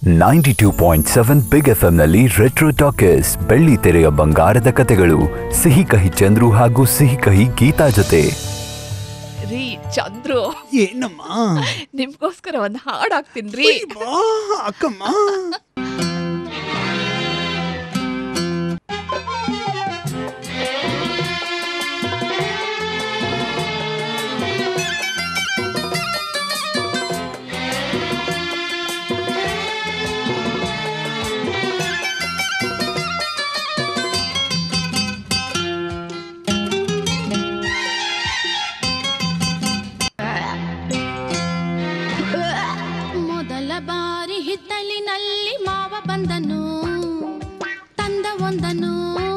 92.7 big FM ನಲ್ಲಿ retro talkies ಬೆಳ್ಳಿ ತೆರೆಯ ಬಂಗಾರದ ಕತೆಗಳು ಸಿಹಿ ಕಹಿ ಚಂದ್ರು ಹಾಗೂ ಸಿಹಿ ಕಹಿ ಗೀತಾ ಜೊತೆ. ರೀ ಚಂದ್ರು, ಏನಮ್ಮ ನಿಮ್ಗೋಸ್ಕರ ಒಂದು ಹಾಡು ಹಾಕ್ತೀನಿ. ಅಕ್ಕಮ್ಮ ಹಿತ್ತಲಿನಲ್ಲಿ ಮಾವ ಬಂದನು, ತಂದ ಒಂದನು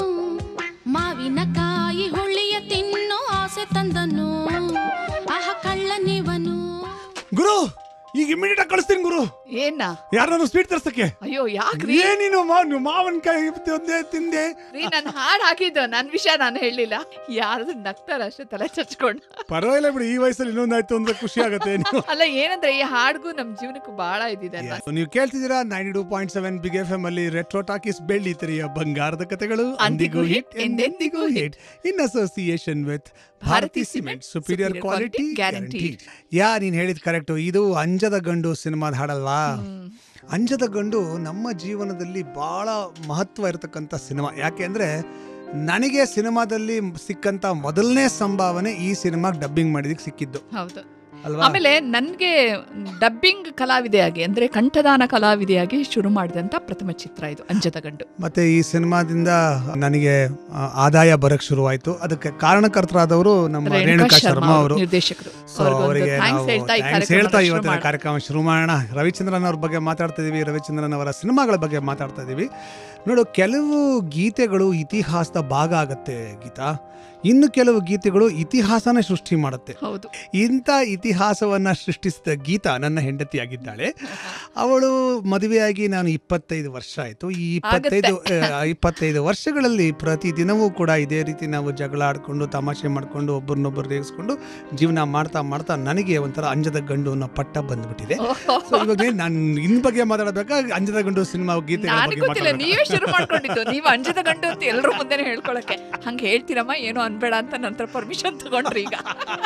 ಮಾವಿನಕಾಯಿ ಹುಳಿಯ ತಿನ್ನೋ ಆಸೆ ತಂದನು. ಆಹ ಕಳ್ಳ ನೀವನು. ಗುರು, ಈಗ ಇಮಿಡಿಯೇಟ್ ಆಗಿ ಕಳಿಸ್ತೀನಿ ಗುರು. ಏನ ಯಾರನ್ನು ಸ್ವೀಟ್ ತರ್ಸಕ್ಕೆ? ಅಯ್ಯೋ ಯಾಕ್ರಿ? ಏನಿನು ಮಾವನ್ಕಾಯಿ ಒಂದೇ ತಿಂದೆ. ನಾನು ಹಾಡು ಹಾಕಿದ್ದು ನನ್ನ ವಿಷಯ ನಾನು ಹೇಳಿಲ್ಲ. ಯಾರದು ನಗ್ತಾರ ಅಷ್ಟೇ ತಲೆ ಚಚ್ಕೊಂಡು. ಪರವಾಗಿಲ್ಲ ಬಿಡಿ, ಈ ವಯಸ್ಸಲ್ಲಿ ಇನ್ನೊಂದಾಯ್ತು ಅಂದ್ರೆ ಖುಷಿ ಆಗುತ್ತೆ. ಅಲ್ಲ ಏನಂದ್ರೆ ಈ ಹಾಡ್ಗೂ ನಮ್ ಜೀವನಕ್ಕೂ ಬಹಳ ಇದಿದೆ. ನೀವು ಕೇಳ್ತಿದ್ದೀರಾ 92.7 ಬಿಗ್ ಎಫ್ಎಂ ಅಲ್ಲಿ ರೆಟ್ರೋ ಟಾಕೀಸ್ ಬೆಳ್ಳಿ ತೆರೆಯ ಬಂಗಾರದ ಕತೆಗಳು ಅಂದಿಗೂ ಹಿಟ್ ಎಂದೆಂದಿಗೂ hit in association with Bharati cement superior quality guarantee. ನೀನ್ ಹೇಳಿದ್ ಕರೆಕ್ಟ್. ಇದು ಅಂಜದ ಗಂಡು ಸಿನಿಮಾದ ಹಾಡಲ್ಲ. ಅಂಜದ ಗಂಡು ನಮ್ಮ ಜೀವನದಲ್ಲಿ ಬಹಳ ಮಹತ್ವ ಇರತಕ್ಕಂಥ ಸಿನಿಮಾ. ಯಾಕೆ ಅಂದ್ರೆ ನನಗೆ ಸಿನಿಮಾದಲ್ಲಿ ಸಿಕ್ಕಂತ ಮೊದಲನೇ ಸಂಭಾವನೆ ಈ ಸಿನಿಮಾಗೆ ಡಬ್ಬಿಂಗ್ ಮಾಡಿದಕ್ಕೆ ಸಿಕ್ಕಿದ್ದು. ಹೌದು. ಆಮೇಲೆ ನನ್ಗೆ ಡಬ್ಬಿಂಗ್ ಕಲಾವಿದೆಯಾಗಿ ಅಂದ್ರೆ ಕಂಠದಾನ ಕಲಾವಿದೆಯಾಗಿ ಶುರು ಮಾಡಿದಂತ ಪ್ರಥಮ ಚಿತ್ರ ಇದು ಅಂಜದ ಗಂಡು. ಮತ್ತೆ ಈ ಸಿನಿಮಾದಿಂದ ನನಗೆ ಆದಾಯ ಬರಕ್ ಶುರುವಾಯ್ತು. ಅದಕ್ಕೆ ಕಾರಣಕರ್ತರಾದವರು ನಮ್ಮ ರೇಣುಕಾ ಶರ್ಮಾ ಅವರು, ನಿರ್ದೇಶಕರು. ಅವರಿಗೆ ಹೇಳ್ತಾ ಇವತ್ತಿನ ಕಾರ್ಯಕ್ರಮ ಶುರು ಮಾಡೋಣ. ರವಿಚಂದ್ರನ್ ಅವ್ರ ಬಗ್ಗೆ ಮಾತಾಡ್ತಾ ಇದೀವಿ, ರವಿಚಂದ್ರನ್ ಅವರ ಸಿನಿಮಾಗಳ ಬಗ್ಗೆ ಮಾತಾಡ್ತಾ ಇದೀವಿ. ನೋಡು, ಕೆಲವು ಗೀತೆಗಳು ಇತಿಹಾಸದ ಭಾಗ ಆಗತ್ತೆ ಗೀತಾ, ಇನ್ನು ಕೆಲವು ಗೀತೆಗಳು ಇತಿಹಾಸನ ಸೃಷ್ಟಿ ಮಾಡುತ್ತೆ. ಇಂಥ ಇತಿಹಾಸವನ್ನ ಸೃಷ್ಟಿಸಿದ ಗೀತಾ ನನ್ನ ಹೆಂಡತಿಯಾಗಿದ್ದಾಳೆ. ಅವಳು ಮದುವೆಯಾಗಿ ನಾನು 25 ವರ್ಷ ಆಯಿತು. ಈ 25 ವರ್ಷಗಳಲ್ಲಿ ಪ್ರತಿದಿನವೂ ಕೂಡ ಇದೇ ರೀತಿ ನಾವು ಜಗಳ ಆಡ್ಕೊಂಡು ತಮಾಷೆ ಮಾಡ್ಕೊಂಡು ಒಬ್ಬರನ್ನೊಬ್ಬರು ರೇಗಿಸ್ಕೊಂಡು ಜೀವನ ಮಾಡ್ತಾ ಮಾಡ್ತಾ ನನಗೆ ಒಂಥರ ಅಂಜದ ಗಂಡು ಅನ್ನೋ ಪಟ್ಟ ಬಂದ್ಬಿಟ್ಟಿದೆ. ಸೊ ಇವಾಗ ನಾನು ಇನ್ ಬಗ್ಗೆ ಮಾತಾಡಬೇಕಾ ಅಂಜದ ಗಂಡು ಸಿನಿಮಾ ಗೀತೆ ನೀವೇ ಶುರು ಮಾಡ್ಕೊಂಡಿದ್ದು. ನೀವು ಅಂಜದ ಗಂಡು ಅಂತ ಎಲ್ಲರೂ ಮುಂದೆನೆ ಹೇಳ್ಕೊಳಕ್ಕೆ ಹಂಗೆ ಹೇಳ್ತೀರಮ್ಮ, ಏನೋ ಅನ್ಬೇಡ ಅಂತ ನಂತರ ಪರ್ಮಿಷನ್ ತಗೊಂಡ್ರಿ. ಈಗ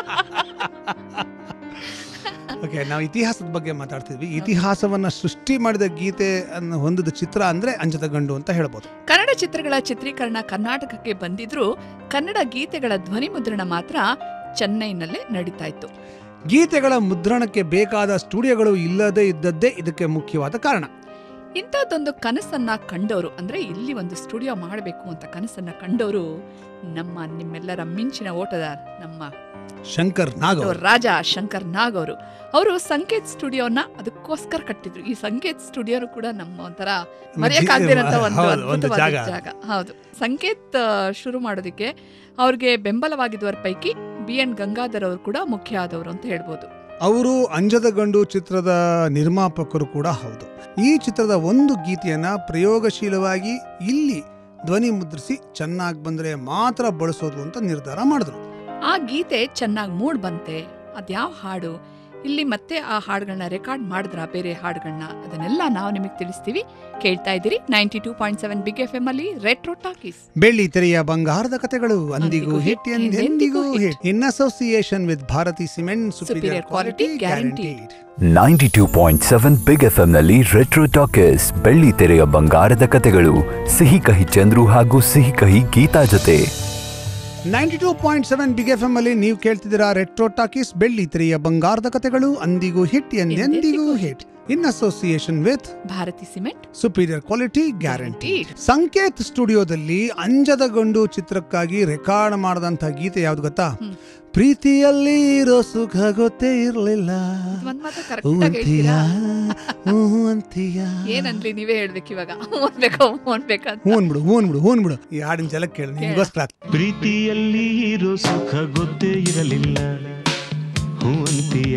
ಓಕೆ, ನಾವು ಇತಿಹಾಸದ ಬಗ್ಗೆ ಮಾತಾಡ್ತಿದ್ವಿ. ಇತಿಹಾಸವನ್ನ ಸೃಷ್ಟಿ ಮಾಡಿದ ಗೀತೆ ಅನ್ನು ಹೊಂದಿದ ಚಿತ್ರ ಅಂದ್ರೆ ಅಂಜದ ಗಂಡು ಅಂತ ಹೇಳ್ಬೋದು. ಕನ್ನಡ ಚಿತ್ರಗಳ ಚಿತ್ರೀಕರಣ ಕರ್ನಾಟಕಕ್ಕೆ ಬಂದಿದ್ರು ಕನ್ನಡ ಗೀತೆಗಳ ಧ್ವನಿ ಮುದ್ರಣ ಮಾತ್ರ ಚೆನ್ನೈನಲ್ಲೇ ನಡೀತಾ ಇತ್ತು. ಗೀತೆಗಳ ಮುದ್ರಣಕ್ಕೆ ಬೇಕಾದ ಸ್ಟುಡಿಯೋಗಳು ಇಲ್ಲದೆ ಇದ್ದದ್ದೇ ಇದಕ್ಕೆ ಮುಖ್ಯವಾದ ಕಾರಣ. ಇಂಥದ್ದೊಂದು ಕನಸನ್ನ ಕಂಡವರು ಅಂದ್ರೆ ಇಲ್ಲಿ ಒಂದು ಸ್ಟುಡಿಯೋ ಮಾಡಬೇಕು ಅಂತ ಕನಸನ್ನ ಕಂಡವರು ನಿಮ್ಮೆಲ್ಲರ ಮಿಂಚಿನ ಓಟದ ನಮ್ಮ ಶಂಕರ್ ನಾಗ್, ರಾಜ ಶಂಕರ್ ನಾಗ್ ಅವರು. ಅವರು ಸಂಕೇತ್ ಸ್ಟುಡಿಯೋನ ಅದಕ್ಕೋಸ್ಕರ ಕಟ್ಟಿದ್ರು. ಈ ಸಂಕೇತ್ ಸ್ಟುಡಿಯೋ ಕೂಡ ನಮ್ಮ ಒಂಥರ ಮರೆಯಕ್ಕಾಗದಿರೋಂಥ ಒಂದು ಜಾಗ. ಹೌದು. ಸಂಕೇತ್ ಶುರು ಮಾಡೋದಕ್ಕೆ ಅವ್ರಿಗೆ ಬೆಂಬಲವಾಗಿದ್ದವರ ಪೈಕಿ BN ಗಂಗಾಧರ್ ಅವರು ಕೂಡ ಮುಖ್ಯ ಆದವರು ಅಂತ ಹೇಳ್ಬೋದು. ಅವರು ಅಂಜದ ಗಂಡು ಚಿತ್ರದ ನಿರ್ಮಾಪಕರು ಕೂಡ ಹೌದು. ಈ ಚಿತ್ರದ ಒಂದು ಗೀತೆಯನ್ನ ಪ್ರಯೋಗಶೀಲವಾಗಿ ಇಲ್ಲಿ ಧ್ವನಿ ಮುದ್ರಿಸಿ ಚೆನ್ನಾಗಿ ಬಂದ್ರೆ ಮಾತ್ರ ಬಳಸೋದು ಅಂತ ನಿರ್ಧಾರ ಮಾಡಿದ್ರು. ಆ ಗೀತೆ ಚೆನ್ನಾಗಿ ಮೂಡ್ ಬಂತೆ. ಅದ್ಯಾವ ಹಾಡು, ಇಲ್ಲಿ ಮತ್ತೆ ಆ ಹಾಡುಗಳನ್ನ ರೆಕಾರ್ಡ್ ಮಾಡಿದ್ರ ಬೇರೆ ಹಾಡುಗಳನ್ನ, ಅದನ್ನೆಲ್ಲ ನಾವು ನಿಮಗೆ ತಿಳಿಸ್ತೀವಿ. ಕೇಳ್ತಾ ಇದ್ದೀರಿ 92.7 ಬಿಗ್ ಎಫ್ಎಂ ಅಲ್ಲಿ ರೆಟ್ರೋ ಟಾಕೀಸ್ ಬೆಳ್ಳಿ ತೆರೆಯ ಬಂಗಾರದ ಕತೆಗಳು ಅಂದಿಗೂ ಹಿಟ್ ಎಂದೆಂದಿಗೂ hit in association with Bharati cement superior quality guarantee. 92.7 big FM ನಲ್ಲಿ ರೆಟ್ರೋ ಟಾಕೀಸ್ ಬೆಳ್ಳಿ ತೆರೆಯ ಬಂಗಾರದ ಕತೆಗಳು ಸಿಹಿ ಕಹಿ ಚಂದ್ರು ಹಾಗೂ ಸಿಹಿ ಕಹಿ ಗೀತಾ ಜೊತೆ. 92.7 ಬಿಗ್ ಎಫ್ಎಂ ಅಲ್ಲಿ ನೀವು ಕೇಳ್ತಿದ್ದೀರಾ ರೆಟ್ರೋ ಟಾಕೀಸ್ ಬೆಳ್ಳಿ ತೆರೆಯ ಬಂಗಾರದ ಕತೆಗಳು ಅಂದಿಗೂ ಹಿಟ್ ಎಂದೆಂದಿಗೂ hit in association with Bharati cement superior quality guarantee. Sanket ಸ್ಟುಡಿಯೋದಲ್ಲಿ ಅಂಜದ ಗಂಡು ಚಿತ್ರಕ್ಕಾಗಿ ರೆಕಾರ್ಡ್ ಮಾಡಿದಂತ ಗೀತೆ ಯಾವ್ದು ಗೊತ್ತಾ? ಪ್ರೀತಿಯಲ್ಲಿ ಇರೋ ಸುಖ ಗೊತ್ತೇ ಇರ್ಲಿಲ್ಲ ಏನನ್ರಿ ನೀವೇ ಹೇಳ್ಬೇಕು ಇವಾಗ. ಹೂನ್ಬಿಡು ಈ ಹಾಡಿನ ಜಲ ಕೇಳಿ ನಿಗೋಸ್ಕರ. ಪ್ರೀತಿಯಲ್ಲಿ ಇರೋ ಸುಖ ಗೊತ್ತೇ ಇರಲಿಲ್ಲ, ಹೂ ಅಂತೀಯ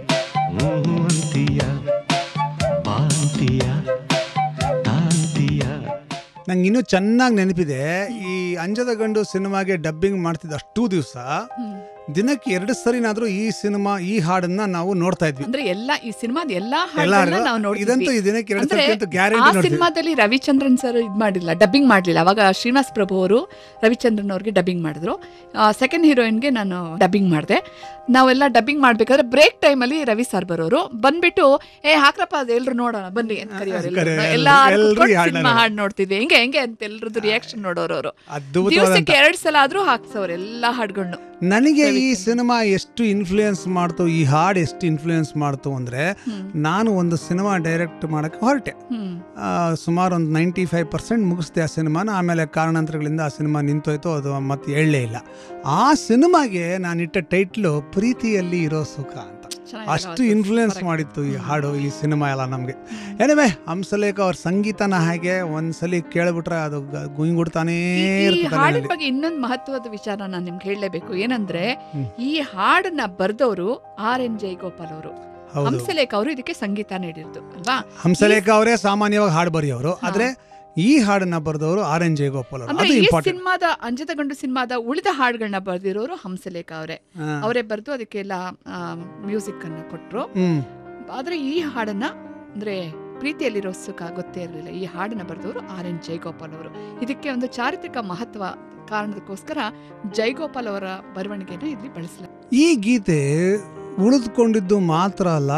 ಬಾಂತೀಯ ತಾಂತೀಯ. ನಂಗೆ ಇನ್ನೂ ಚೆನ್ನಾಗಿ ನೆನಪಿದೆ, ಈ ಅಂಜದ ಗಂಡು ಸಿನಿಮಾಗೆ ಡಬ್ಬಿಂಗ್ ಮಾಡ್ತಿದ್ದ ಅಷ್ಟು ದಿವಸ ದಿನಕ್ಕೆ 2 ಸರಿನಾದ್ರೂ ಈ ಸಿನಿಮಾ ಈ ಹಾಡನ್ನ ನಾವು ನೋಡ್ತಾ ಇದ್ವಿ. ಅಂದ್ರೆ ಈ ಸಿನಿಮಾದ ಎಲ್ಲಾ ಹಾಡನ್ನ ನಾವು ನೋಡ್ತೀವಿ. ಇದಂತೂ ಈ ದಿನಕ್ಕೆ 2 ಸರಿ ಅಂತ ಆ ಗ್ಯಾರಂಟಿ ನೋಡ್ತೀವಿ. ಸಿನಿಮಾದಲ್ಲಿ ರವಿಚಂದ್ರನ್ ಸರ್ ಡಬ್ಬಿಂಗ್ ಮಾಡ್ಲಿಲ್ಲ. ಅವಾಗ ಶ್ರೀನಿವಾಸ್ ಪ್ರಭು ಅವರು ರವಿಚಂದ್ರನ್ ಅವ್ರಿಗೆ ಡಬ್ಬಿಂಗ್ ಮಾಡಿದ್ರು. ಸೆಕೆಂಡ್ ಹೀರೋಯಿನ್ಗೆ ನಾನು ಡಬ್ಬಿಂಗ್ ಮಾಡಿದೆ. ನಾವೆಲ್ಲ ಡಬ್ಬಿಂಗ್ ಮಾಡ್ಬೇಕಾದ್ರೆ ಬ್ರೇಕ್ ಟೈಮ್ ಅಲ್ಲಿ ರವಿ ಸರ್ ಬರೋರು ಬಂದ್ಬಿಟ್ಟು ಹಾಕ್ರಪ್ಪ ಅದು ಎಲ್ರು ನೋಡೋಣ ಬನ್ನಿ ಅಂತ ಕರೆಯೋರು. ಎಲ್ಲಾರು ಸಿನಿಮಾ ಹಾಡು ನೋಡ್ತಿದ್ವಿ. ಹೆಂಗೆ ಅಂತ ಎಲ್ರದ್ದು ರಿಯಾಕ್ಷನ್ ನೋಡೋರು ಅವರು. ದಿವಸಕ್ಕೆ 2 ಸಲ ಆದ್ರೂ ಹಾಕ್ಸವ್ರು ಎಲ್ಲಾ ಹಾಡುಗಳನ್ನು. ನನಗೆ ಈ ಸಿನಿಮಾ ಎಷ್ಟು ಇನ್ಫ್ಲೂಯೆನ್ಸ್ ಮಾಡ್ತು, ಈ ಹಾಡು ಎಷ್ಟು ಇನ್ಫ್ಲೂಯೆನ್ಸ್ ಮಾಡ್ತು ಅಂದ್ರೆ, ನಾನು ಒಂದು ಸಿನಿಮಾ ಡೈರೆಕ್ಟ್ ಮಾಡಕ್ಕೆ ಹೊರಟೆ. ಸುಮಾರು ಒಂದು 95% ಮುಗಿಸ್ದೆ ಆ ಸಿನಿಮಾನ. ಆಮೇಲೆ ಕಾರಣಾಂತರಗಳಿಂದ ಆ ಸಿನಿಮಾ ನಿಂತೋಯ್ತು, ಅದು ಮತ್ತೆ ಹೇಳಲೇ ಇಲ್ಲ. ಆ ಸಿನಿಮಾಗೆ ನಾನಿಟ್ಟ ಟೈಟ್ಲು ಪ್ರೀತಿಯಲ್ಲಿ ಇರೋ ಸುಖ ಅಂತ. ಅಷ್ಟು ಇನ್ಫ್ಲೂಯೆನ್ಸ್ ಮಾಡಿತ್ತು ಈ ಹಾಡು, ಈ ಸಿನಿಮಾ ಎಲ್ಲ ನಮಗೆ. ಎನಿವೆ, ಹಂಸಲೇಖ ಅವ್ರ ಸಂಗೀತನ ಹಾಗೆ ಒಂದ್ಸಲಿ ಕೇಳ್ಬಿಟ್ರೆ ಅದು ಗುಂಗುಡ್ತಾನೇ ಇರ್ತದೆ. ಹಾಡಿನ ಬಗ್ಗೆ ಇನ್ನೊಂದು ಮಹತ್ವದ ವಿಚಾರ ನಾನು ನಿಮ್ಗೆ ಹೇಳಲೇಬೇಕು. ಏನಂದ್ರೆ ಈ ಹಾಡನ್ನ ಬರ್ದವರು RN ಜಯಗೋಪಾಲ್ ಅವರು. ಹಂಸಲೇಖ ಅವರು ಇದಕ್ಕೆ ಸಂಗೀತ ನೀಡಿರ್ದು ಅಲ್ವಾ. ಹಂಸಲೇಖ ಅವರೇ ಸಾಮಾನ್ಯವಾಗಿ ಹಾಡು ಬರೆಯೋರು, ಆದ್ರೆ ಈ ಹಾಡನ್ನ ಬರೆದವರು RN ಜಯಗೋಪಾಲ್ ಅವರು. ಈ ಸಿನಿಮಾದ ಅಂಜದ ಗಂಡು ಸಿನಿಮಾದ ಉಳಿದ ಹಾಡುಗಳನ್ನ ಬರೆದಿರೋರು ಹಂಸಲೇಖ ಅವರೇ ಬರೆದು ಅದಕ್ಕೆಲ್ಲ ಮ್ಯೂಸಿಕ್ ಅನ್ನ ಕೊಟ್ರು. ಆದ್ರೆ ಈ ಹಾಡನ್ನ ಅಂದ್ರೆ ಪ್ರೀತಿಯಲ್ಲಿರೋ ಸುಖ ಗೊತ್ತೇ ಇರಲಿಲ್ಲ. ಈ ಹಾಡನ್ನ ಬರೆದವರು RN ಜಯಗೋಪಾಲ್ ಅವರು. ಇದಕ್ಕೆ ಒಂದು ಚಾರಿತ್ರಿಕ ಮಹತ್ವ ಕಾರಣದಕ್ಕೋಸ್ಕರ ಜಯಗೋಪಾಲ್ ಅವರ ಬರವಣಿಗೆಯನ್ನು ಇಲ್ಲಿ ಬಳಸಲಾಗಿದೆ. ಈ ಗೀತೆ ಉಳಿದುಕೊಂಡಿದ್ದು ಮಾತ್ರ ಅಲ್ಲ,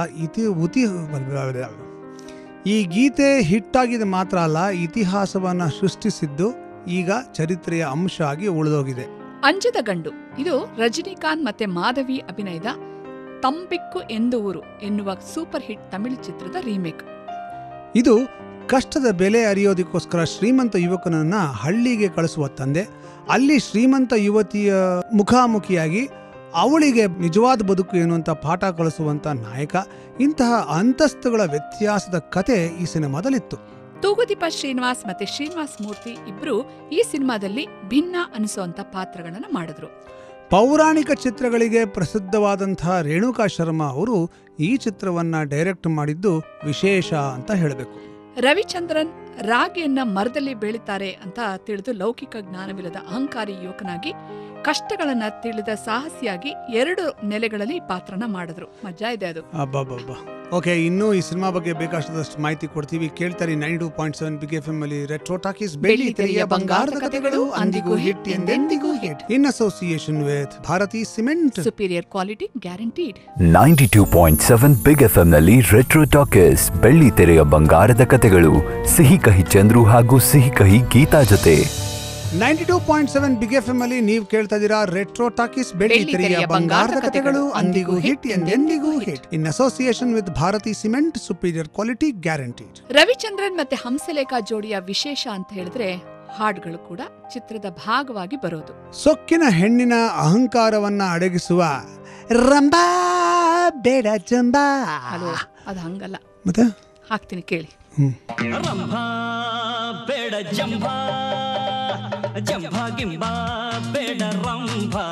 ಈ ಗೀತೆ ಹಿಟ್ಟಾಗಿದೆ ಮಾತ್ರ ಅಲ್ಲ, ಇತಿಹಾಸವನ್ನ ಸೃಷ್ಟಿಸಿದ್ದು ಈಗ ಚರಿತ್ರೆಯ ಅಂಶ ಆಗಿ ಉಳಿದೋಗಿದೆ. ಅಂಜದ ಗಂಡು ಇದು ರಜನಿಕಾಂತ್ ಮತ್ತೆ ಮಾಧವಿ ಅಭಿನಯದ ತಂಬಿಕ್ಕು ಎಂದು ಊರು ಎನ್ನುವ ಸೂಪರ್ ಹಿಟ್ ತಮಿಳು ಚಿತ್ರದ ರೀಮೇಕ್. ಇದು ಕಷ್ಟದ ಬೆಲೆ ಅರಿಯೋದಕ್ಕೋಸ್ಕರ ಶ್ರೀಮಂತ ಯುವಕನನ್ನ ಹಳ್ಳಿಗೆ ಕಳಿಸುವ ತಂದೆ, ಅಲ್ಲಿ ಶ್ರೀಮಂತ ಯುವತಿಯ ಮುಖಾಮುಖಿಯಾಗಿ ಅವಳಿಗೆ ನಿಜವಾದ ಬದುಕು ಏನು ಅಂತ ಪಾಠ ಕಳಿಸುವಂತ ನಾಯಕ. ಇಂತಹ ಅಂತಸ್ತುಗಳ ವ್ಯತ್ಯಾಸದ ಕತೆ ಈ ಸಿನಿಮಾದಲ್ಲಿತ್ತು. ತೂಗುದೀಪ ಶ್ರೀನಿವಾಸ್ ಮತ್ತೆ ಶ್ರೀನಿವಾಸ್ ಮೂರ್ತಿ ಇಬ್ರು ಈ ಸಿನಿಮಾದಲ್ಲಿ ಭಿನ್ನ ಅನಿಸುವಂತ ಪಾತ್ರಗಳನ್ನ ಮಾಡಿದ್ರು. ಪೌರಾಣಿಕ ಚಿತ್ರಗಳಿಗೆ ಪ್ರಸಿದ್ಧವಾದಂತಹ ರೇಣುಕಾ ಶರ್ಮಾ ಅವರು ಈ ಚಿತ್ರವನ್ನ ಡೈರೆಕ್ಟ್ ಮಾಡಿದ್ದು ವಿಶೇಷ ಅಂತ ಹೇಳಬೇಕು. ರವಿಚಂದ್ರನ್ ರಾಗಿಯನ್ನ ಮರದಲ್ಲಿ ಬೆಳೀತಾರೆ ಅಂತ ತಿಳಿದು ಲೌಕಿಕ ಜ್ಞಾನವಿಲ್ಲದ ಅಹಂಕಾರಿ ಯುವಕನಾಗಿ ಕಷ್ಟಗಳನ್ನ ತಿಳಿದ ಸಾಹಸಿಯಾಗಿ 2 ನೆಲೆಗಳಲ್ಲಿ ಪಾತ್ರನ ಮಾಡಿದ್ರು. ಮಜಾ ಇದೆ ಅದು. ಓಕೆ, ಇನ್ನೂ ಈ ಸಿನಿಮಾ ಬಗ್ಗೆ ಬೇಕಾದಷ್ಟು ಮಾಹಿತಿ ಕೊಡ್ತೀವಿ. ಕೇಳ್ತಾರೆ 92.7 ಬಿಗ್ FM ಅಲ್ಲಿ ರೆಟ್ರೋ ಟಾಕೀಸ್, ಬೆಳ್ಳಿ ತೆರೆಯ ಬಂಗಾರದ ಕಥೆಗಳು, ಅಂದಿಗೂ ಹಿಟ್ ಎಂದೆಂದಿಗೂ hit, in association with Bharati cement, superior quality guaranteed. 92.7 big FM ನಲ್ಲಿ ರೆಟ್ರೋ ಟಾಕೀಸ್, ಬೆಳ್ಳಿ ತೆರೆಯ ಬಂಗಾರದ ಕಥೆಗಳು, ಸಿಹಿ ಕಹಿ ಚಂದ್ರು ಹಾಗೂ ಸಿಹಿ ಕಹಿ ಗೀತಾ ಜೊತೆ. 92.7 ಬಿಗ್ FM ಅಲ್ಲಿ ನೀವು ಕೇಳ್ತಾ ಇದ್ದೀರಾ ರೆಟ್ರೋ ಟಾಕೀಸ್, ಬೆಳ್ಳಿ ತೆರೆಯ ಬಂಗಾರದ ಕಥೆಗಳು, ಅಂದಿಗೂ ಹಿಟ್ ಎಂದೆಂದಿಗೂ hit, in association with Bharati cement, superior quality guaranteed. Ravichandran ಮತ್ತೆ ಹಂಸಲೇಖ ಜೋಡಿಯ ವಿಶೇಷ ಅಂತ ಹೇಳಿದ್ರೆ ಹಾಡುಗಳು ಕೂಡ ಚಿತ್ರದ ಭಾಗವಾಗಿ ಬರೋದು. ಸೊಕ್ಕಿನ ಹೆಣ್ಣಿನ ಅಹಂಕಾರವನ್ನ ಅಡಗಿಸುವ ರಂಬಾ ಬೇಡ ಜಂಬಾ. ಹಲೋ, ಅದು ಹಂಗಲ್ಲ, ಮತ್ತೆ ಹಾಕ್ತೀನಿ ಕೇಳಿ. ರಂಭಾ ಬೇಡ ಜಂಬಾ, ಜಂಬಾ ಗಿಂಬಾ ಬೇಡ ರಂಭಾ.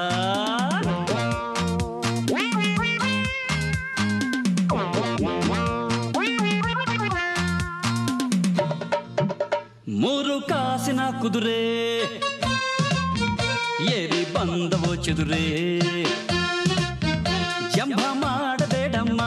ಮೂರು ಕಾಸಿನ ಕುದುರೆ ಏರಿ ಬಂದವೋ ಚದುರೆ, ಜಂಬ ಮಾಡಬೇಡಮ್ಮ,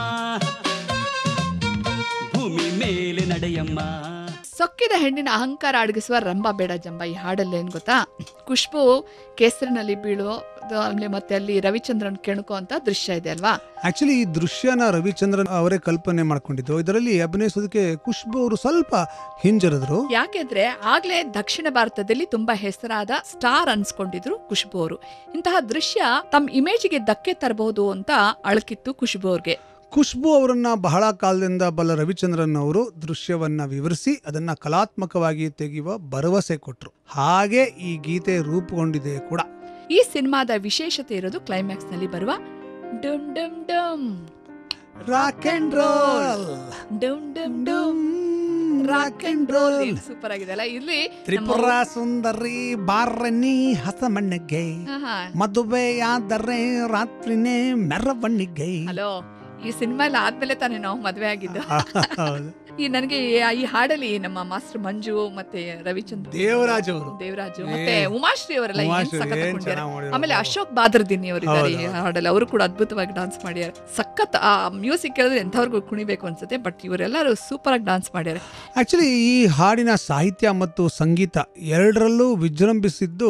ಭೂಮಿ ಮೇಲೆ ನಡೆಯಮ್ಮ. ಸೊಕ್ಕಿದ ಹೆಣ್ಣಿನ ಅಹಂಕಾರ ಅಡಗಿಸುವ ರಂಬಾ ಬೇಡ ಜಂಬ. ಈ ಹಾಡಲ್ಲಿ ಏನ್ ಗೊತ್ತಾ, ಖುಷ್ಬು ಕೇಸರಿನಲ್ಲಿ ಬೀಳೋ ಮತ್ತೆ ಅಲ್ಲಿ ರವಿಚಂದ್ರನ್ ಕೆಣಕೋ ಅಂತ ದೃಶ್ಯ ಇದೆ ಅಲ್ವಾ. ಆಕ್ಚುಲಿ ಈ ದೃಶ್ಯನ ರವಿಚಂದ್ರನ್ ಅವರೇ ಕಲ್ಪನೆ ಮಾಡ್ಕೊಂಡಿದ್ದು. ಇದರಲ್ಲಿ ಅಭಿನಯಿಸೋದಕ್ಕೆ ಖುಷ್ಬು ಅವರು ಸ್ವಲ್ಪ ಹಿಂಜರಿದ್ರು. ಯಾಕೆಂದ್ರೆ ಆಗ್ಲೇ ದಕ್ಷಿಣ ಭಾರತದಲ್ಲಿ ತುಂಬಾ ಹೆಸರಾದ ಸ್ಟಾರ್ ಅನ್ಸ್ಕೊಂಡಿದ್ರು ಖುಷ್ಬು ಅವರು. ಇಂತಹ ದೃಶ್ಯ ತಮ್ಮ ಇಮೇಜ್ಗೆ ಧಕ್ಕೆ ತರಬಹುದು ಅಂತ ಅಳಕಿತ್ತು ಖುಷ್ಬು ಅವ್ರಿಗೆ. ಖುಷ್ಬು ಅವರನ್ನ ಬಹಳ ಕಾಲದಿಂದ ಬಲ್ಲ ರವಿಚಂದ್ರನ್ ಅವರು ದೃಶ್ಯವನ್ನ ವಿವರಿಸಿ ಅದನ್ನ ಕಲಾತ್ಮಕವಾಗಿ ತೆಗೆಯುವ ಭರವಸೆ ಕೊಟ್ರು. ಹಾಗೆ ಈ ಗೀತೆ ರೂಪುಗೊಂಡಿದೆ ಕೂಡ. ಈ ಸಿನಿಮಾದ ವಿಶೇಷತೆ ಇರೋದು ಕ್ಲೈಮ್ಯಾಕ್ಸ್ ನಲ್ಲಿ ಬರುವ ಡಮ್ ಡಮ್ ಡಮ್ ರಾಕ್ ಅಂಡ್ ರೋಲ್, ಡಮ್ ಡಮ್ ಡಮ್ ರಾಕ್ ಅಂಡ್ ರೋಲ್. ಸೂಪರ್ ಆಗಿದೆ ಅಲ್ಲ. ಇಲ್ಲಿ ತ್ರಿಪುರ ಸುಂದರಿ ಬಾರನಿ ಹಸಮಣ್ಣಿಗೆ, ಮದುವೆಯಾದರೆ ರಾತ್ರಿನೇ ಮೆರವಣಿಗೆ. ಹಲೋ, ಈ ಸಿನಿಮಾ ಎಲ್ಲ ಆದ್ಮೇಲೆ ತಾನೇ ನಾವು ಮದ್ವೆ ಆಗಿದ್ದು. ನನಗೆ ಈ ಹಾಡಲ್ಲಿ ನಮ್ಮ ಮಾಸ್ಟರ್ ಮಂಜು ಮತ್ತೆ ರವಿಚಂದ್ರ ದೇವರಾಜು ಮತ್ತೆ ಉಮಾಶ್ರೀ ಅವರೆಲ್ಲ ಆಮೇಲೆ ಅಶೋಕ್ ಬಾದರ್ದಿನಿ ಅವರು ಇದ್ದಾರೆ ಈ ಹಾಡಲ್ಲಿ. ಅವರು ಕೂಡ ಅದ್ಭುತವಾಗಿ ಡಾನ್ಸ್ ಮಾಡ್ಯಾರ. ಸಖತ್ ಆ ಮ್ಯೂಸಿಕ್ ಕೇಳಿದ್ರೆ ಎಂಥವ್ರಿಗೂ ಕುಣಿಬೇಕು ಅನ್ಸುತ್ತೆ. ಬಟ್ ಇವರೆಲ್ಲರೂ ಸೂಪರ್ ಆಗಿ ಡಾನ್ಸ್ ಮಾಡ್ಯಾರ. ಆಕ್ಚುಲಿ ಈ ಹಾಡಿನ ಸಾಹಿತ್ಯ ಮತ್ತು ಸಂಗೀತ ಎರಡರಲ್ಲೂ ವಿಜೃಂಭಿಸಿದ್ದು